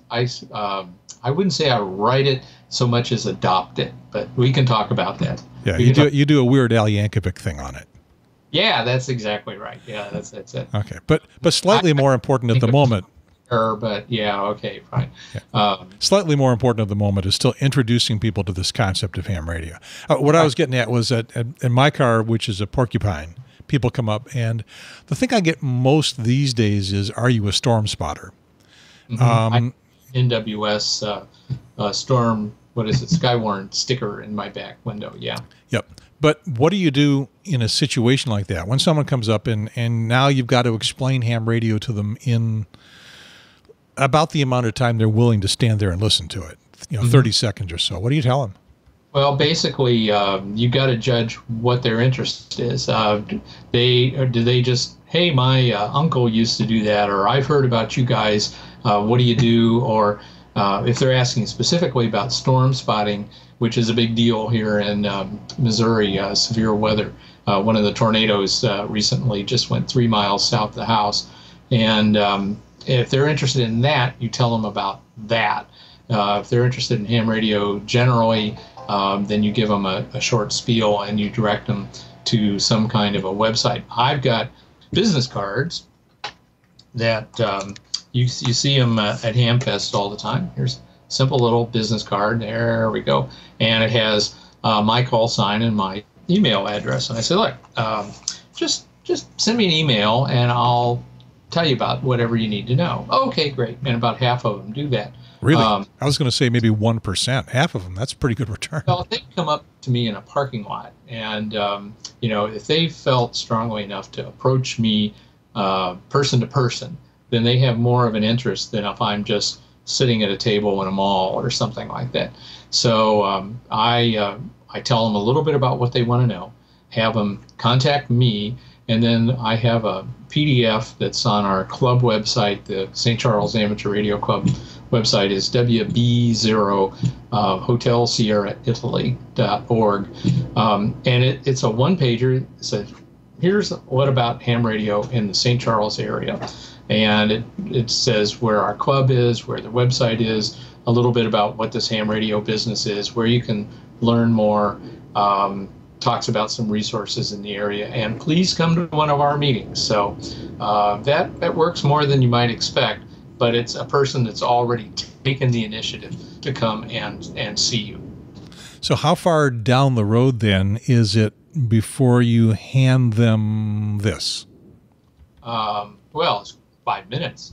wouldn't say I write it so much as adopt it, but we can talk about that. Yeah, you do a Weird Al Yankovic thing on it. Yeah, that's exactly right. Yeah, that's it. Okay, but slightly more important at the moment. But yeah, okay, fine. Yeah. Slightly more important at the moment is still introducing people to this concept of ham radio. What I was getting at was that in my car, which is a Porcupine, people come up, and the thing I get most these days is, "Are you a storm spotter?" Mm-hmm. NWS storm, what is it, Skywarn sticker in my back window. Yeah. Yep. But what do you do in a situation like that when someone comes up and now you've got to explain ham radio to them in about the amount of time they're willing to stand there and listen to it, 30 seconds or so? What do you tell them? Well, basically, you got to judge what their interest is. Do they just, hey, my uncle used to do that, or I've heard about you guys. What do you do? Or if they're asking specifically about storm spotting, which is a big deal here in Missouri, severe weather. One of the tornadoes recently just went 3 miles south of the house. And if they're interested in that, you tell them about that. If they're interested in ham radio generally, then you give them a short spiel and you direct them to some kind of a website. I've got business cards that you see them at HamFest all the time. Here's a simple little business card. There we go. And it has my call sign and my email address. And I say, look, just send me an email and I'll tell you about whatever you need to know. Okay, great. And about half of them do that. Really? I was going to say maybe 1%. Half of them. That's a pretty good return. Well, they come up to me in a parking lot. And, if they felt strongly enough to approach me person to person, then they have more of an interest than if I'm just sitting at a table in a mall or something like that. So I tell them a little bit about what they want to know, have them contact me, and then I have a PDF that's on our club website. The St. Charles Amateur Radio Club website is WB0 Hotel Sierra Italy.org. And it's a one-pager. It says, here's what about ham radio in the St. Charles area. And it says where our club is, where the website is, a little bit about what this ham radio business is, where you can learn more, talks about some resources in the area, and please come to one of our meetings. So that works more than you might expect, but it's a person that's already taken the initiative to come and see you. So how far down the road then is it before you hand them this? Well, it's 5 minutes.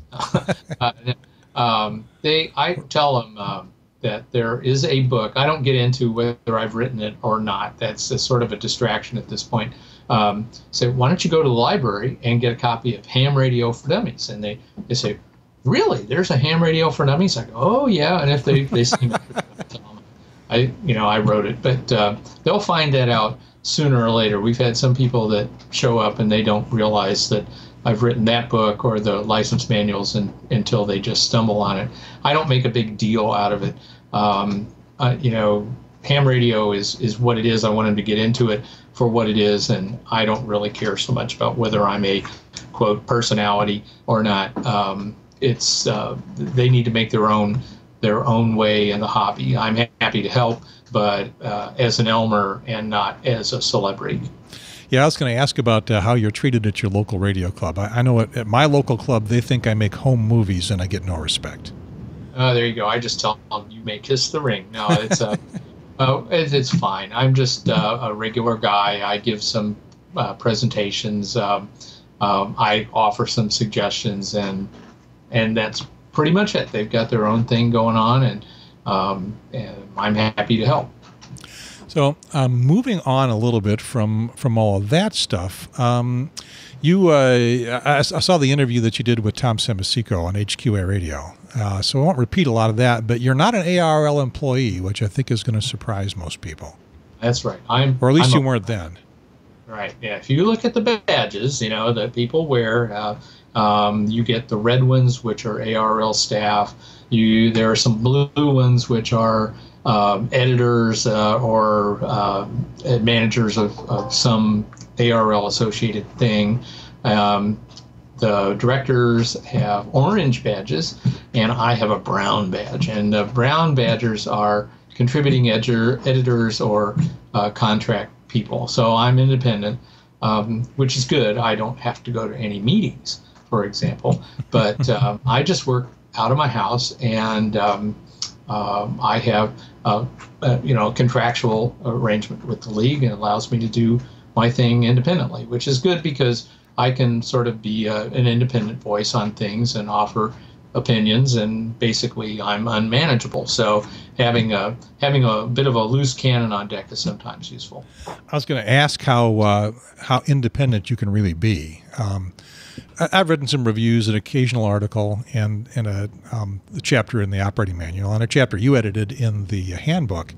I tell them that there is a book. I don't get into whether I've written it or not. That's a sort of a distraction at this point. So why don't you go to the library and get a copy of Ham Radio for Dummies? And they say, really? There's a Ham Radio for Dummies? I go, oh yeah. And if they see me, I wrote it. But they'll find that out sooner or later. We've had some people that show up and they don't realize that I've written that book or the license manuals until they just stumble on it. I don't make a big deal out of it. Ham radio is what it is. I want them to get into it for what it is, and I don't really care so much about whether I'm a, quote, personality or not. They need to make their own way in the hobby. I'm happy to help, but as an Elmer and not as a celebrity. Yeah, I was going to ask about how you're treated at your local radio club. I know at my local club, they think I make home movies and I get no respect. Oh, there you go. I just tell them you may kiss the ring. No, it's fine. I'm just a regular guy. I give some presentations. I offer some suggestions, and that's pretty much it. They've got their own thing going on, and I'm happy to help. So moving on a little bit from all of that stuff, I saw the interview that you did with Tom Semasico on HQA Radio. So I won't repeat a lot of that, but you're not an ARL employee, which I think is going to surprise most people. That's right. Or at least you weren't then. Right. Yeah. If you look at the badges, that people wear, you get the red ones, which are ARL staff. There are some blue ones, which are editors or managers of some ARL associated thing. The directors have orange badges, and I have a brown badge. And the brown badgers are contributing editors or contract people. So I'm independent, which is good. I don't have to go to any meetings, for example. But I just work out of my house, and I have a contractual arrangement with the league, and it allows me to do my thing independently, which is good because I can sort of be an independent voice on things and offer opinions, and basically I'm unmanageable. So having a bit of a loose cannon on deck is sometimes useful. I was going to ask how independent you can really be. I've written some reviews, an occasional article, and a chapter in the operating manual, and a chapter you edited in the handbook.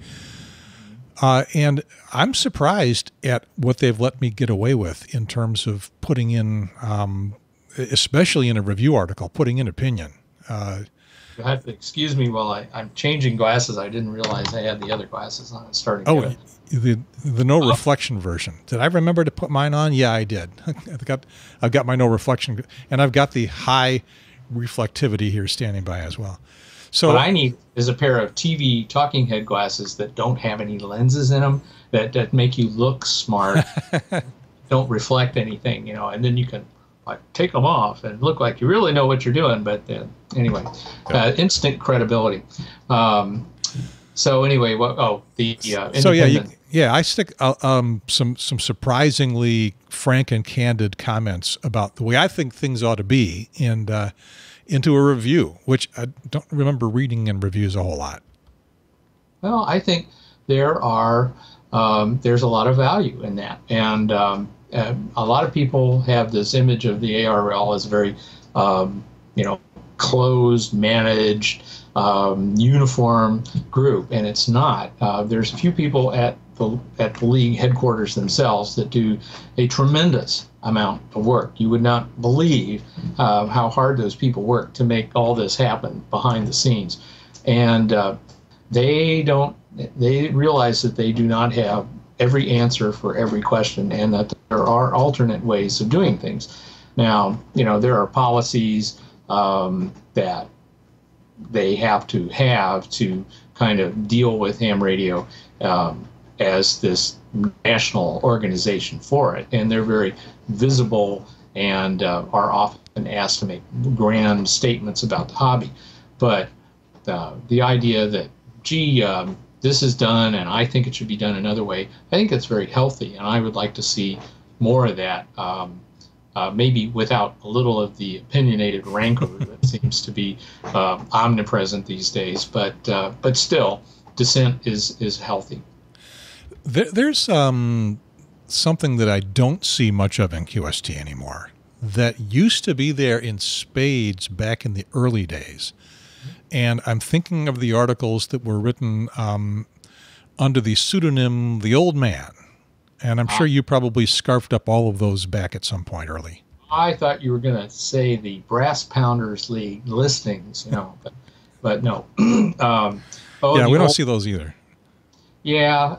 And I'm surprised at what they've let me get away with in terms of putting in, especially in a review article, putting in opinion. You have to excuse me while I'm changing glasses. I didn't realize I had the other glasses on. It's starting to the no reflection version. Did I remember to put mine on? Yeah, I did. I've got my no reflection, and I've got the high reflectivity here standing by as well. So what I need is a pair of TV talking head glasses that don't have any lenses in them, that make you look smart, don't reflect anything, and then you can take them off and look like you really know what you're doing. But anyway, instant credibility. So anyway, I stick some surprisingly frank and candid comments about the way I think things ought to be, and into a review, which I don't remember reading in reviews a whole lot. Well, I think there's a lot of value in that, and a lot of people have this image of the ARL as very closed, managed, uniform group, and it's not. There's a few people at the league headquarters themselves that do a tremendous amount of work. You would not believe how hard those people work to make all this happen behind the scenes, and they realize that they do not have every answer for every question, and that there are alternate ways of doing things. Now, there are policies that they have to kind of deal with ham radio as this national organization for it, and they're very visible and are often asked to make grand statements about the hobby. But the idea that, gee, this is done and I think it should be done another way, I think it's very healthy, and I would like to see more of that, maybe without a little of the opinionated rancor that seems to be omnipresent these days, but still, dissent is healthy. There's something that I don't see much of in QST anymore that used to be there in spades back in the early days. And I'm thinking of the articles that were written under the pseudonym The Old Man. And I'm sure you probably scarfed up all of those back at some point early. I thought you were going to say the Brass Pounders League listings, but no. Yeah, we don't see those either. Yeah,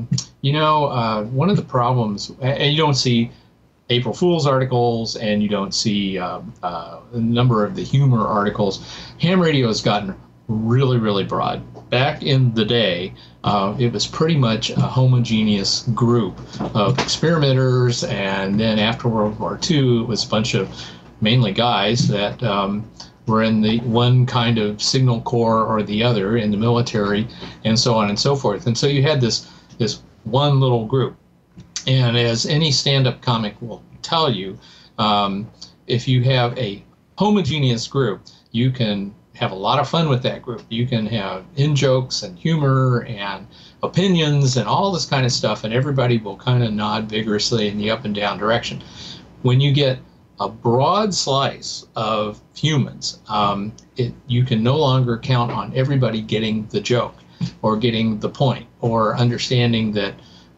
one of the problems, and you don't see April Fool's articles, and you don't see a number of the humor articles. Ham radio has gotten really, really broad. Back in the day, it was pretty much a homogeneous group of experimenters, and then after World War II, it was a bunch of mainly guys that were in the one kind of signal corps or the other in the military, and so on and so forth. And so you had this one little group. And as any stand-up comic will tell you, if you have a homogeneous group, you can have a lot of fun with that group. You can have in-jokes and humor and opinions and all this kind of stuff, and everybody will kind of nod vigorously in the up and down direction. When you get a broad slice of humans, you can no longer count on everybody getting the joke or getting the point or understanding that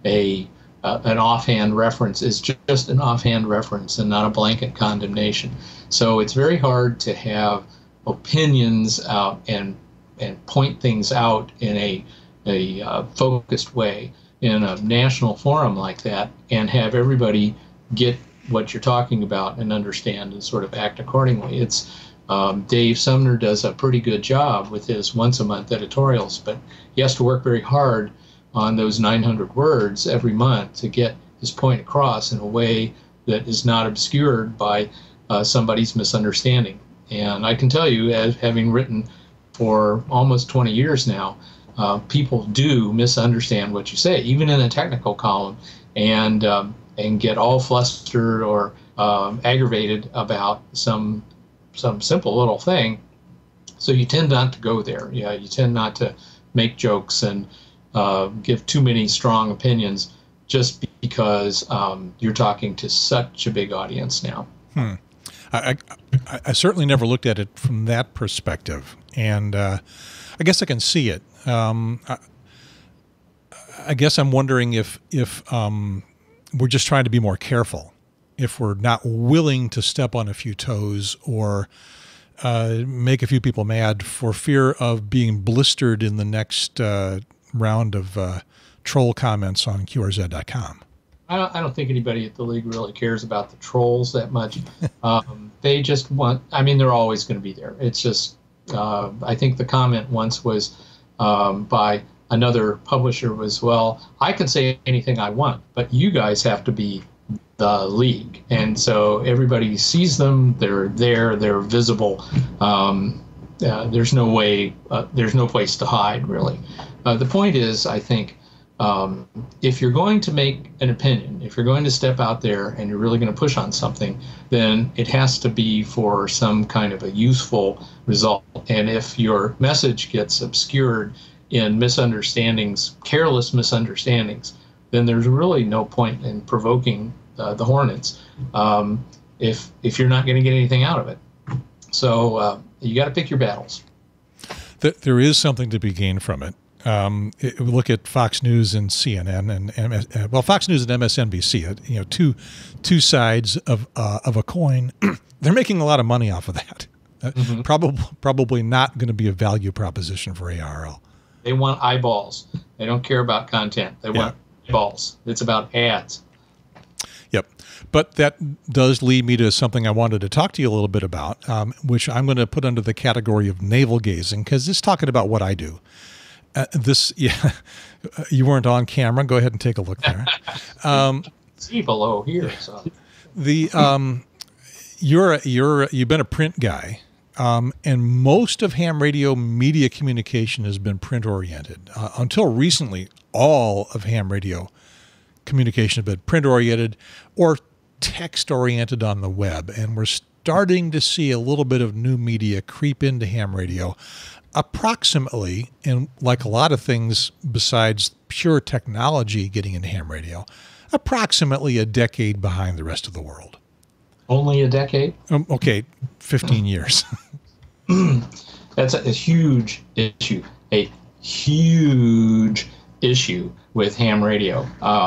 an offhand reference is just an offhand reference and not a blanket condemnation. So it's very hard to have opinions and point things out in a focused way in a national forum like that, and have everybody get what you're talking about and understand and sort of act accordingly. It's Dave Sumner does a pretty good job with his once-a-month editorials, but he has to work very hard on those 900 words every month to get his point across in a way that is not obscured by somebody's misunderstanding. And I can tell you, as having written for almost 20 years now, people do misunderstand what you say, even in a technical column, and get all flustered or aggravated about some simple little thing. So you tend not to go there. Yeah, you tend not to make jokes and give too many strong opinions just because you're talking to such a big audience now. I certainly never looked at it from that perspective, and I guess I can see it. I guess I'm wondering if we're just trying to be more careful, if we're not willing to step on a few toes or make a few people mad for fear of being blistered in the next round of troll comments on QRZ.com. I don't think anybody at the league really cares about the trolls that much. They just want, they're always going to be there. It's just, I think the comment once was by another publisher was, well, I can say anything I want, but you guys have to be the league. And so everybody sees them, they're there, they're visible. There's no way, there's no place to hide, really. The point is, I think, if you're going to make an opinion, if you're going to step out there and you're really going to push on something, then it has to be for some kind of a useful result. And if your message gets obscured in misunderstandings, careless misunderstandings, then there's really no point in provoking the hornets if you're not going to get anything out of it. So you got to pick your battles. There is something to be gained from it. Look at Fox News and CNN and Fox News and MSNBC. You know, two sides of a coin. They're making a lot of money off of that. Probably not going to be a value proposition for ARL. They want eyeballs. They don't care about content. They want eyeballs. It's about ads. Yep. But that does lead me to something I wanted to talk to you a little bit about, which I'm going to put under the category of navel gazing, because it's talking about what I do. You weren't on camera. Go ahead and take a look there. See below here. So. You've been a print guy, and most of ham radio media communication has been print oriented. Until recently, all of ham radio communication has been print oriented or text oriented on the web, and we're starting to see a little bit of new media creep into ham radio. Approximately, and like a lot of things besides pure technology getting into ham radio, approximately a decade behind the rest of the world. Only a decade? Okay, 15 years. That's a huge issue. A huge issue with ham radio.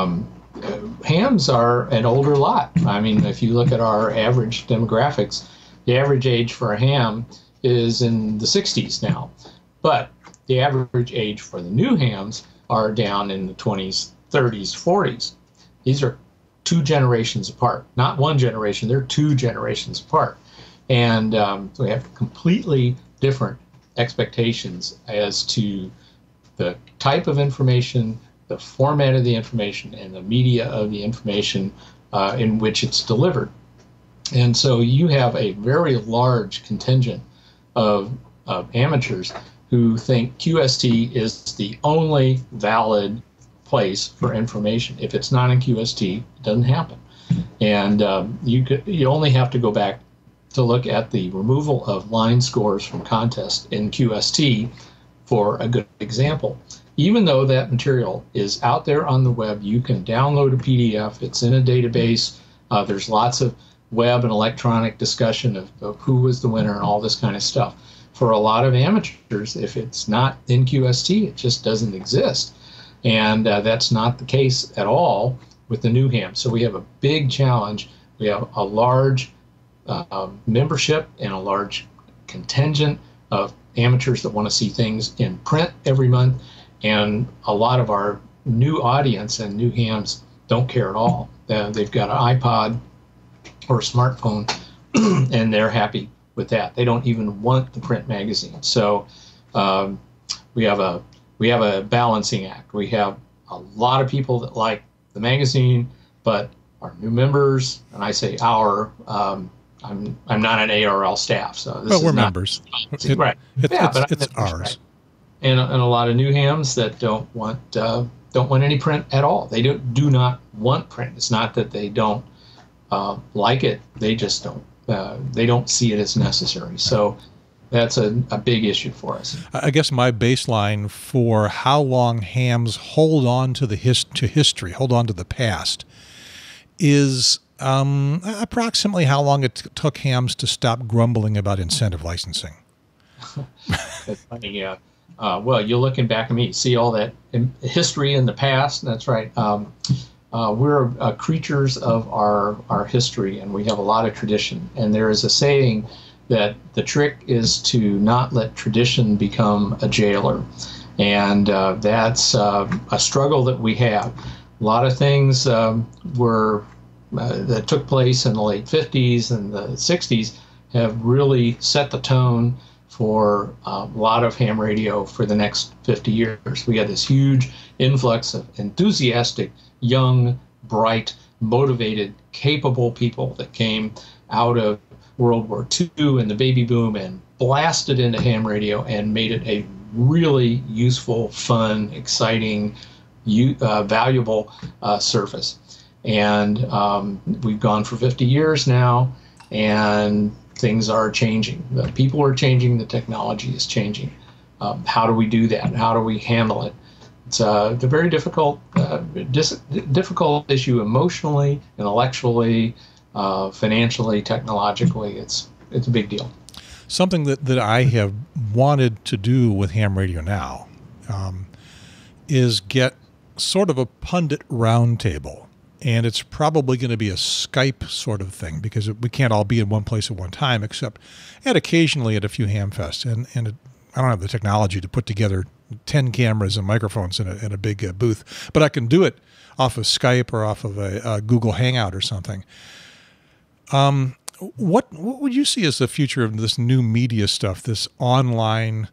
Hams are an older lot. I mean, if you look at our average demographics, the average age for a ham is in the 60s now. But the average age for the new hams are down in the 20s, 30s, 40s. These are 2 generations apart. Not 1 generation, they're 2 generations apart. And so we have completely different expectations as to the type of information, the format of the information, and the media of the information in which it's delivered. And so you have a very large contingent of amateurs who think QST is the only valid place for information. If it's not in QST, it doesn't happen. And you only have to go back to look at the removal of line scores from contests in QST for a good example. Even though that material is out there on the web, you can download a PDF. It's in a database. There's lots of web and electronic discussion of who was the winner and all this kind of stuff. For a lot of amateurs, if it's not in QST, it just doesn't exist. And that's not the case at all with the new ham. So we have a big challenge. We have a large membership and a large contingent of amateurs that want to see things in print every month. And a lot of our new audience and new hams don't care at all. They've got an iPod or a smartphone, and they're happy with that. They don't even want the print magazine. So we have a balancing act. We have a lot of people that like the magazine, but our new members, and I say our, I'm not an ARL staff, so this we're is members. Right. It's ours. Right. And a lot of new hams that don't want any print at all. They do not want print. It's not that they don't like it. They just don't. They don't see it as necessary. So that's a big issue for us. I guess my baseline for how long hams hold on to history, hold on to the past, is approximately how long it took hams to stop grumbling about incentive licensing. That's funny, yeah. Well, you're looking back at me, see all that history in the past. That's right. We're creatures of our history, and we have a lot of tradition. And there is a saying that the trick is to not let tradition become a jailer. And that's a struggle that we have. A lot of things that took place in the late 50s and the 60s have really set the tone for a lot of ham radio for the next 50 years. We had this huge influx of enthusiastic, young, bright, motivated, capable people that came out of World War II and the baby boom and blasted into ham radio and made it a really useful, fun, exciting, valuable service. And we've gone for 50 years now, and things are changing. The people are changing. The technology is changing. How do we do that? How do we handle it? It's a very difficult issue emotionally, intellectually, financially, technologically. It's a big deal. something that I have wanted to do with Ham Radio Now is get sort of a pundit roundtable. And it's probably going to be a Skype sort of thing because we can't all be in one place at one time, except and occasionally at a few Hamfests. And I don't have the technology to put together 10 cameras and microphones in a big booth, but I can do it off of Skype or off of a Google Hangout or something. What would you see as the future of this new media stuff, this online,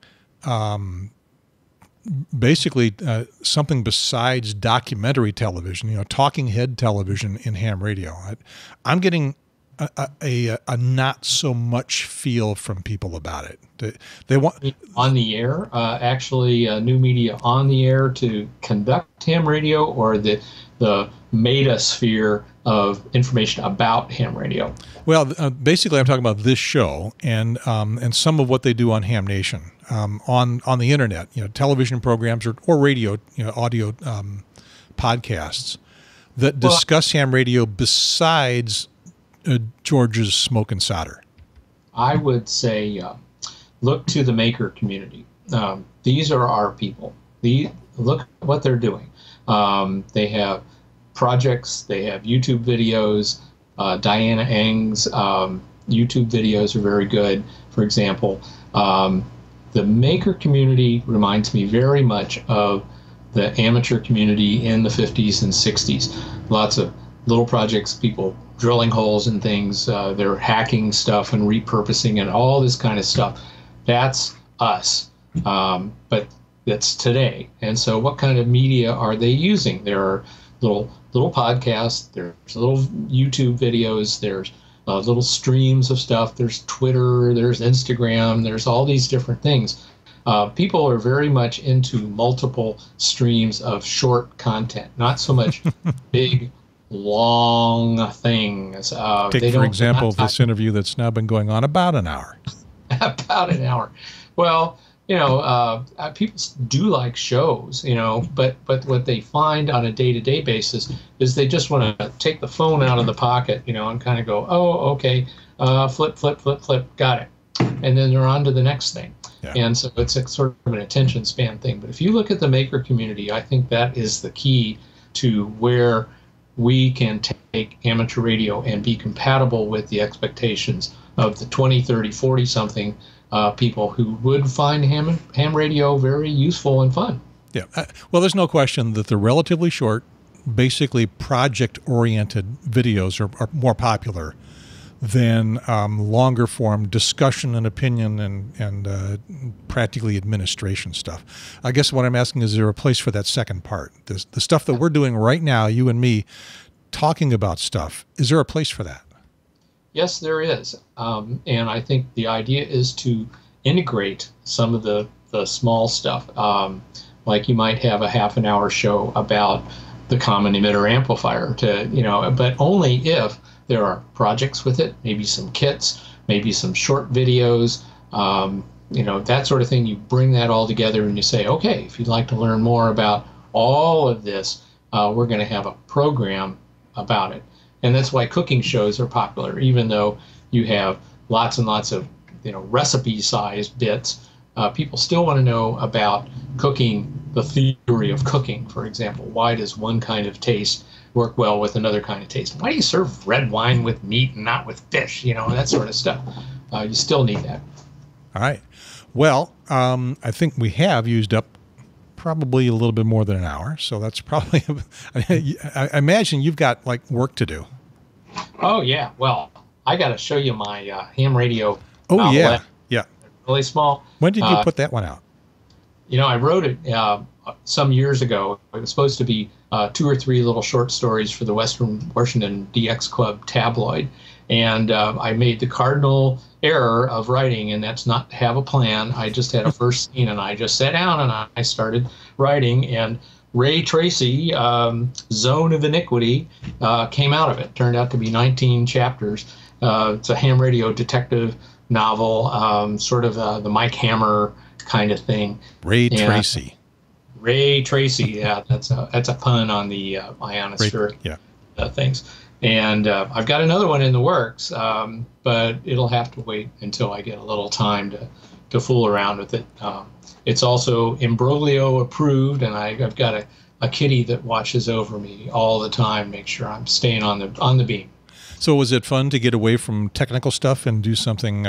basically something besides documentary television, talking head television in ham radio? I'm getting a not so much feel from people about it. They want on the air, actually new media on the air to conduct ham radio, or the metasphere of information about ham radio. Well, basically, I'm talking about this show and some of what they do on Ham Nation on the internet, television programs or radio, audio podcasts that discuss ham radio besides George's Smoke and Solder. I would say look to the maker community. These are our people. Look at what they're doing. They have projects. They have YouTube videos. Diana Eng's YouTube videos are very good, for example. The maker community reminds me very much of the amateur community in the 50s and 60s. Lots of little projects, people drilling holes in things, they're hacking stuff and repurposing and all this kind of stuff. That's us, but that's today. And so what kind of media are they using? There are little podcasts, there's little YouTube videos, there's little streams of stuff, there's Twitter, there's Instagram, there's all these different things. People are very much into multiple streams of short content, not so much big, long things. Take, for example, this interview that's now been going on about an hour. About an hour. Well, people do like shows, but what they find on a day-to-day basis is they just want to take the phone out of the pocket, and kind of go, oh, okay, flip, got it. And then they're on to the next thing. Yeah. And so it's a sort of an attention span thing. But if you look at the maker community, I think that is the key to where we can take amateur radio and be compatible with the expectations of the 20, 30, 40-something people who would find ham radio very useful and fun. Yeah. Well, there's no question that the relatively short, basically project-oriented videos are more popular than longer form discussion and opinion and practically administration stuff. I guess what I'm asking is there a place for that second part? The stuff that we're doing right now, you and me, talking about stuff, is there a place for that? Yes, there is. And I think the idea is to integrate some of the small stuff. Like you might have a half-an-hour show about the common emitter amplifier, but only if there are projects with it, maybe some kits, maybe some short videos, that sort of thing. You bring that all together and you say, okay, if you'd like to learn more about all of this, we're going to have a program about it. And that's why cooking shows are popular, even though you have lots and lots of recipe-sized bits. People still want to know about cooking, the theory of cooking, for example. Why does one kind of taste work well with another kind of taste? Why do you serve red wine with meat and not with fish? That sort of stuff. You still need that. All right. Well, I think we have used up probably a little bit more than an hour. So that's probably, I imagine you've got like work to do. Oh, yeah. Well, I got to show you my ham radio. Oh, yeah. Yeah. Really small. When did you put that one out? I wrote it some years ago. It was supposed to be 2 or 3 little short stories for the Western Washington DX Club tabloid. And I made the cardinal error of writing, and that's not have a plan. I just had a first scene, and I just sat down and I started writing. And Ray Tracy, Zone of Iniquity, came out of it. Turned out to be 19 chapters. It's a ham radio detective novel, sort of the Mike Hammer kind of thing. Ray Tracy. Ray Tracy, yeah, that's a pun on the ionosphere things. And I've got another one in the works, but it'll have to wait until I get a little time to fool around with it. It's also imbroglio approved, and I've got a kitty that watches over me all the time, make sure I'm staying on the beam. So was it fun to get away from technical stuff and do something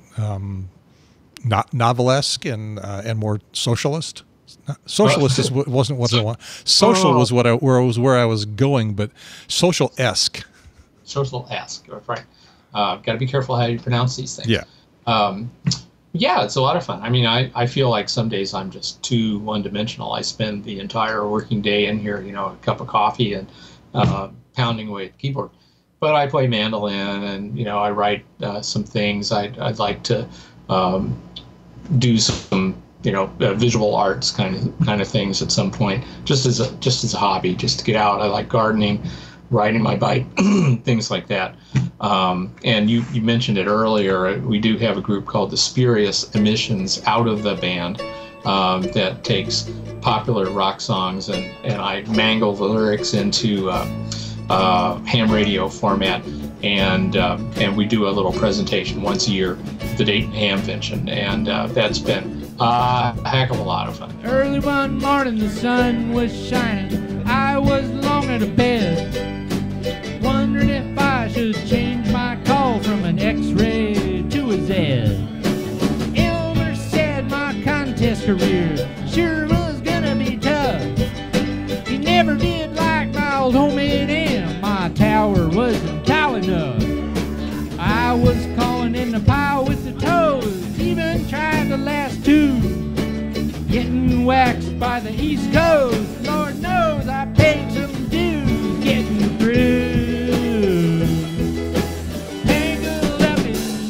not novelesque and more socialist? Socialist wasn't what I want. Social was where I was going, but social-esque. Social-esque, right? Got to be careful how you pronounce these things. Yeah. Yeah, it's a lot of fun. I mean, I feel like some days I'm just too one-dimensional. I spend the entire working day in here, a cup of coffee and pounding away at the keyboard. But I play mandolin, and I write some things. I'd like to do some visual arts kind of things at some point, just as a hobby, just to get out. I like gardening, riding my bike, things like that. And you mentioned it earlier. We do have a group called the Spurious Emissions out of the band that takes popular rock songs and I mangle the lyrics into ham radio format. And we do a little presentation once a year at the Dayton Hamvention, and that's been a heck of a lot of fun. Early one morning, the sun was shining. I was long out of bed, wondering if I should change my call from an X-ray to a Z. Elmer said my contest career sure was gonna be tough. He never did like my old homemade amp. My tower wasn't tall enough. I was calling in the pile with the toes, even tried the last two. Getting waxed by the East Coast, Lord knows I paid some dues getting through. Tangled up in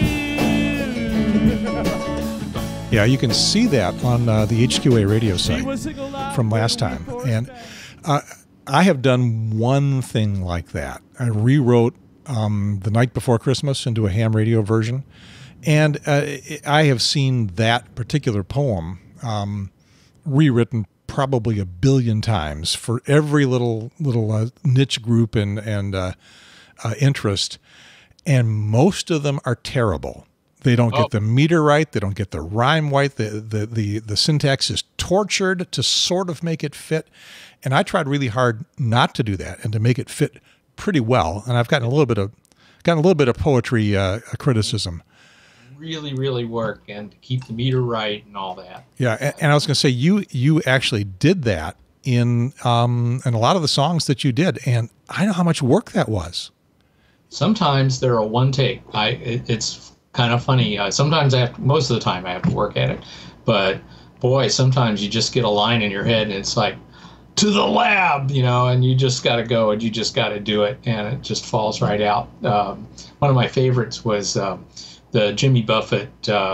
dew. Yeah, you can see that on the HQA radio site from last time. And I have done one thing like that. I rewrote The Night Before Christmas into a ham radio version. And I have seen that particular poem rewritten probably 1 billion times for every little niche group and interest. And most of them are terrible. They don't get the meter right. They don't get the rhyme right. The syntax is tortured to sort of make it fit. And I tried really hard not to do that and to make it fit pretty well. And I've gotten a little bit of poetry criticism. Really work and to keep the meter right and all that. Yeah, and I was going to say you actually did that in a lot of the songs that you did, and I know how much work that was. Sometimes they're a one take. It's kind of funny. Sometimes most of the time I have to work at it, but boy, sometimes you just get a line in your head and it's like, to the lab, and you just got to go and you just got to do it, and it just falls right out. One of my favorites was the Jimmy Buffett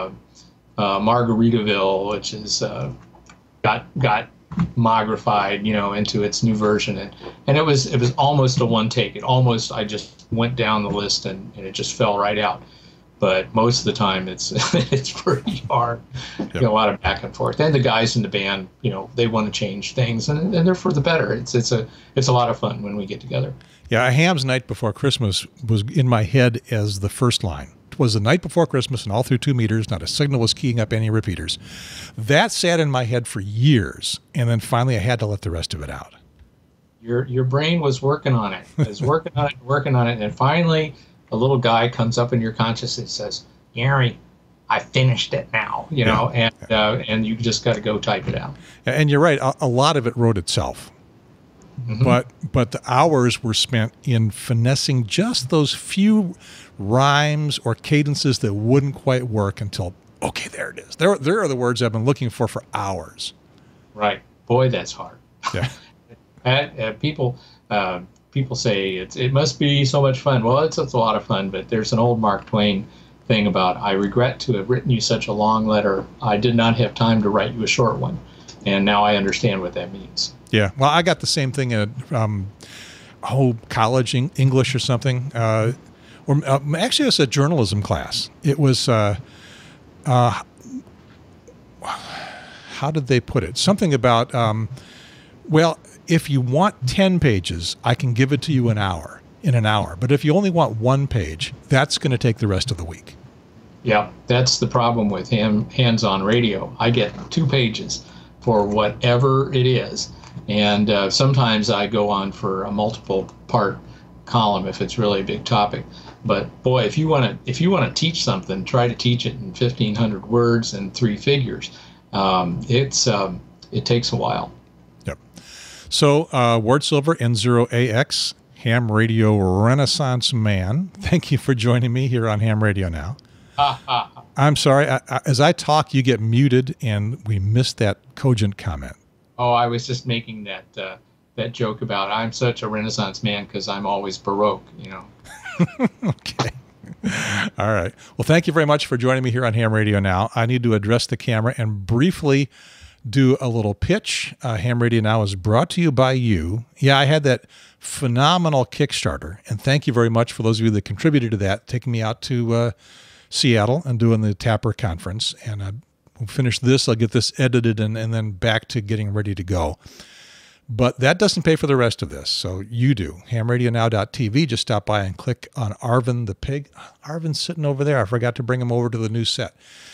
Margaritaville, which is got mogrified, into its new version, and it was almost a one take. I just went down the list and it just fell right out. But most of the time it's it's pretty hard. Yep. A lot of back and forth. And the guys in the band, they want to change things, and they're for the better. It's a lot of fun when we get together. Yeah, A Ham's Night Before Christmas was in my head as the first line. It was the night before Christmas, and all through 2 meters, not a signal was keying up any repeaters. That sat in my head for years, and then finally I had to let the rest of it out. Your brain was working on it. It was working on it, and finally a little guy comes up in your consciousness and says, Gary, I finished it now, and you just got to go type it out. And you're right. A lot of it wrote itself. Mm-hmm. But the hours were spent in finessing just those few rhymes or cadences that wouldn't quite work until, okay, there it is. There are the words I've been looking for hours. Right. Boy, that's hard. Yeah. People say it must be so much fun. Well, it's a lot of fun, but there's an old Mark Twain thing about, I regret to have written you such a long letter. I did not have time to write you a short one. And now I understand what that means. Yeah. Well, I got the same thing at college English or something. Or actually, it was a journalism class. It was, how did they put it? Something about, well, if you want 10 pages, I can give it to you in an hour. in an hour. But if you only want one page, that's going to take the rest of the week. Yeah, that's the problem with hands-on radio. I get 2 pages for whatever it is, and sometimes I go on for a multiple-part column if it's really a big topic. But boy, if you want to teach something, try to teach it in 1,500 words and 3 figures. It takes a while. Yep. So Ward Silver, N0AX, Ham Radio Renaissance Man. Thank you for joining me here on Ham Radio Now. I'm sorry. As I talk, you get muted, and we missed that cogent comment. Oh, I was just making that joke about I'm such a Renaissance man because I'm always Baroque, you know. Okay. All right. Well, thank you very much for joining me here on Ham Radio Now. I need to address the camera and briefly do a little pitch. Ham Radio Now is brought to you by you. Yeah, I had that phenomenal Kickstarter, and thank you very much for those of you that contributed to that, taking me out to Seattle and doing the Tapper conference. And we'll finish this. I'll get this edited and then back to getting ready to go. But that doesn't pay for the rest of this. So you do. HamRadioNow.tv. Just stop by and click on Arvin the Pig. Arvin's sitting over there. I forgot to bring him over to the new set.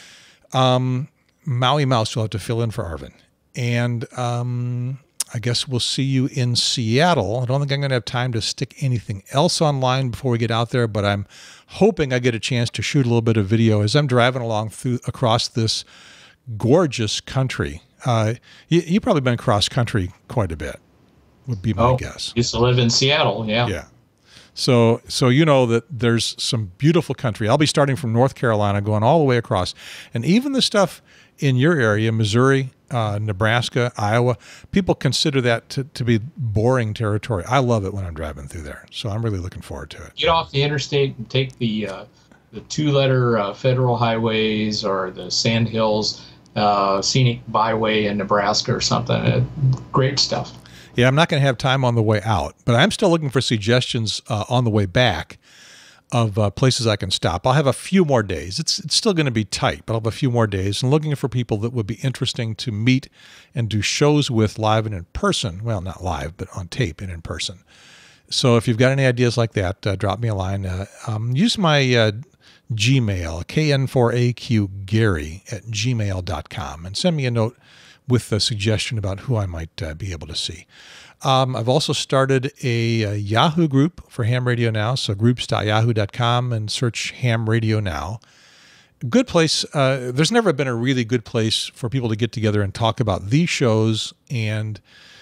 Maui Mouse will have to fill in for Arvin. And I guess we'll see you in Seattle. I don't think I'm going to have time to stick anything else online before we get out there, but I'm hoping I get a chance to shoot a little bit of video as I'm driving along across this gorgeous country. You've probably been cross country quite a bit, would be my guess. Used to live in Seattle, yeah. Yeah. So you know that there's some beautiful country. I'll be starting from North Carolina, going all the way across. And even the stuff in your area, Missouri, Nebraska, Iowa, people consider that to be boring territory. I love it when I'm driving through there. So I'm really looking forward to it. Get off the interstate and take the 2-letter federal highways or the Sandhills Scenic Byway in Nebraska or something. Great stuff. Yeah, I'm not going to have time on the way out, but I'm still looking for suggestions on the way back of places I can stop. I'll have a few more days. It's still going to be tight, but I'll have a few more days, and looking for people that would be interesting to meet and do shows with live and in person. Well, not live, but on tape and in person. So if you've got any ideas like that, drop me a line. Use my Gmail, KN4AQ Gary @gmail.com, and send me a note with a suggestion about who I might be able to see. I've also started a Yahoo group for Ham Radio Now, so groups.yahoo.com, and search Ham Radio Now. Good place. There's never been a really good place for people to get together and talk about these shows and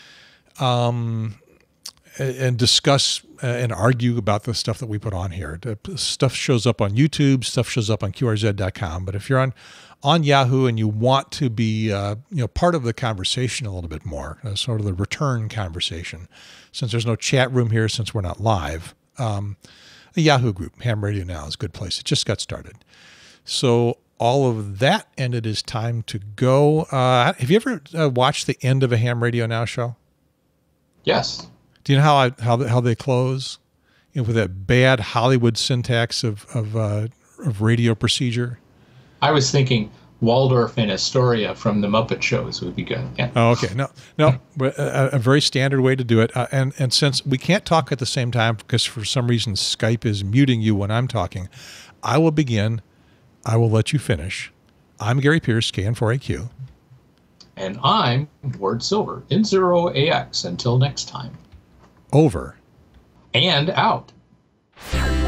discuss and argue about the stuff that we put on here. Stuff shows up on YouTube, stuff shows up on QRZ.com. But if you're on Yahoo and you want to be part of the conversation a little bit more, sort of the return conversation, since there's no chat room here, since we're not live, a Yahoo group, Ham Radio Now, is a good place. It just got started. So all of that, and it is time to go. Have you ever watched the end of a Ham Radio Now show? Yes. Do you know how they close? With that bad Hollywood syntax of radio procedure. I was thinking Waldorf and Astoria from the Muppet shows would be good. Yeah. Oh, okay. No, a very standard way to do it. And since we can't talk at the same time because for some reason Skype is muting you when I'm talking, I will begin. I will let you finish. I'm Gary Pierce, KN4AQ. And I'm Ward Silver, N0AX. Until next time. Over. And out.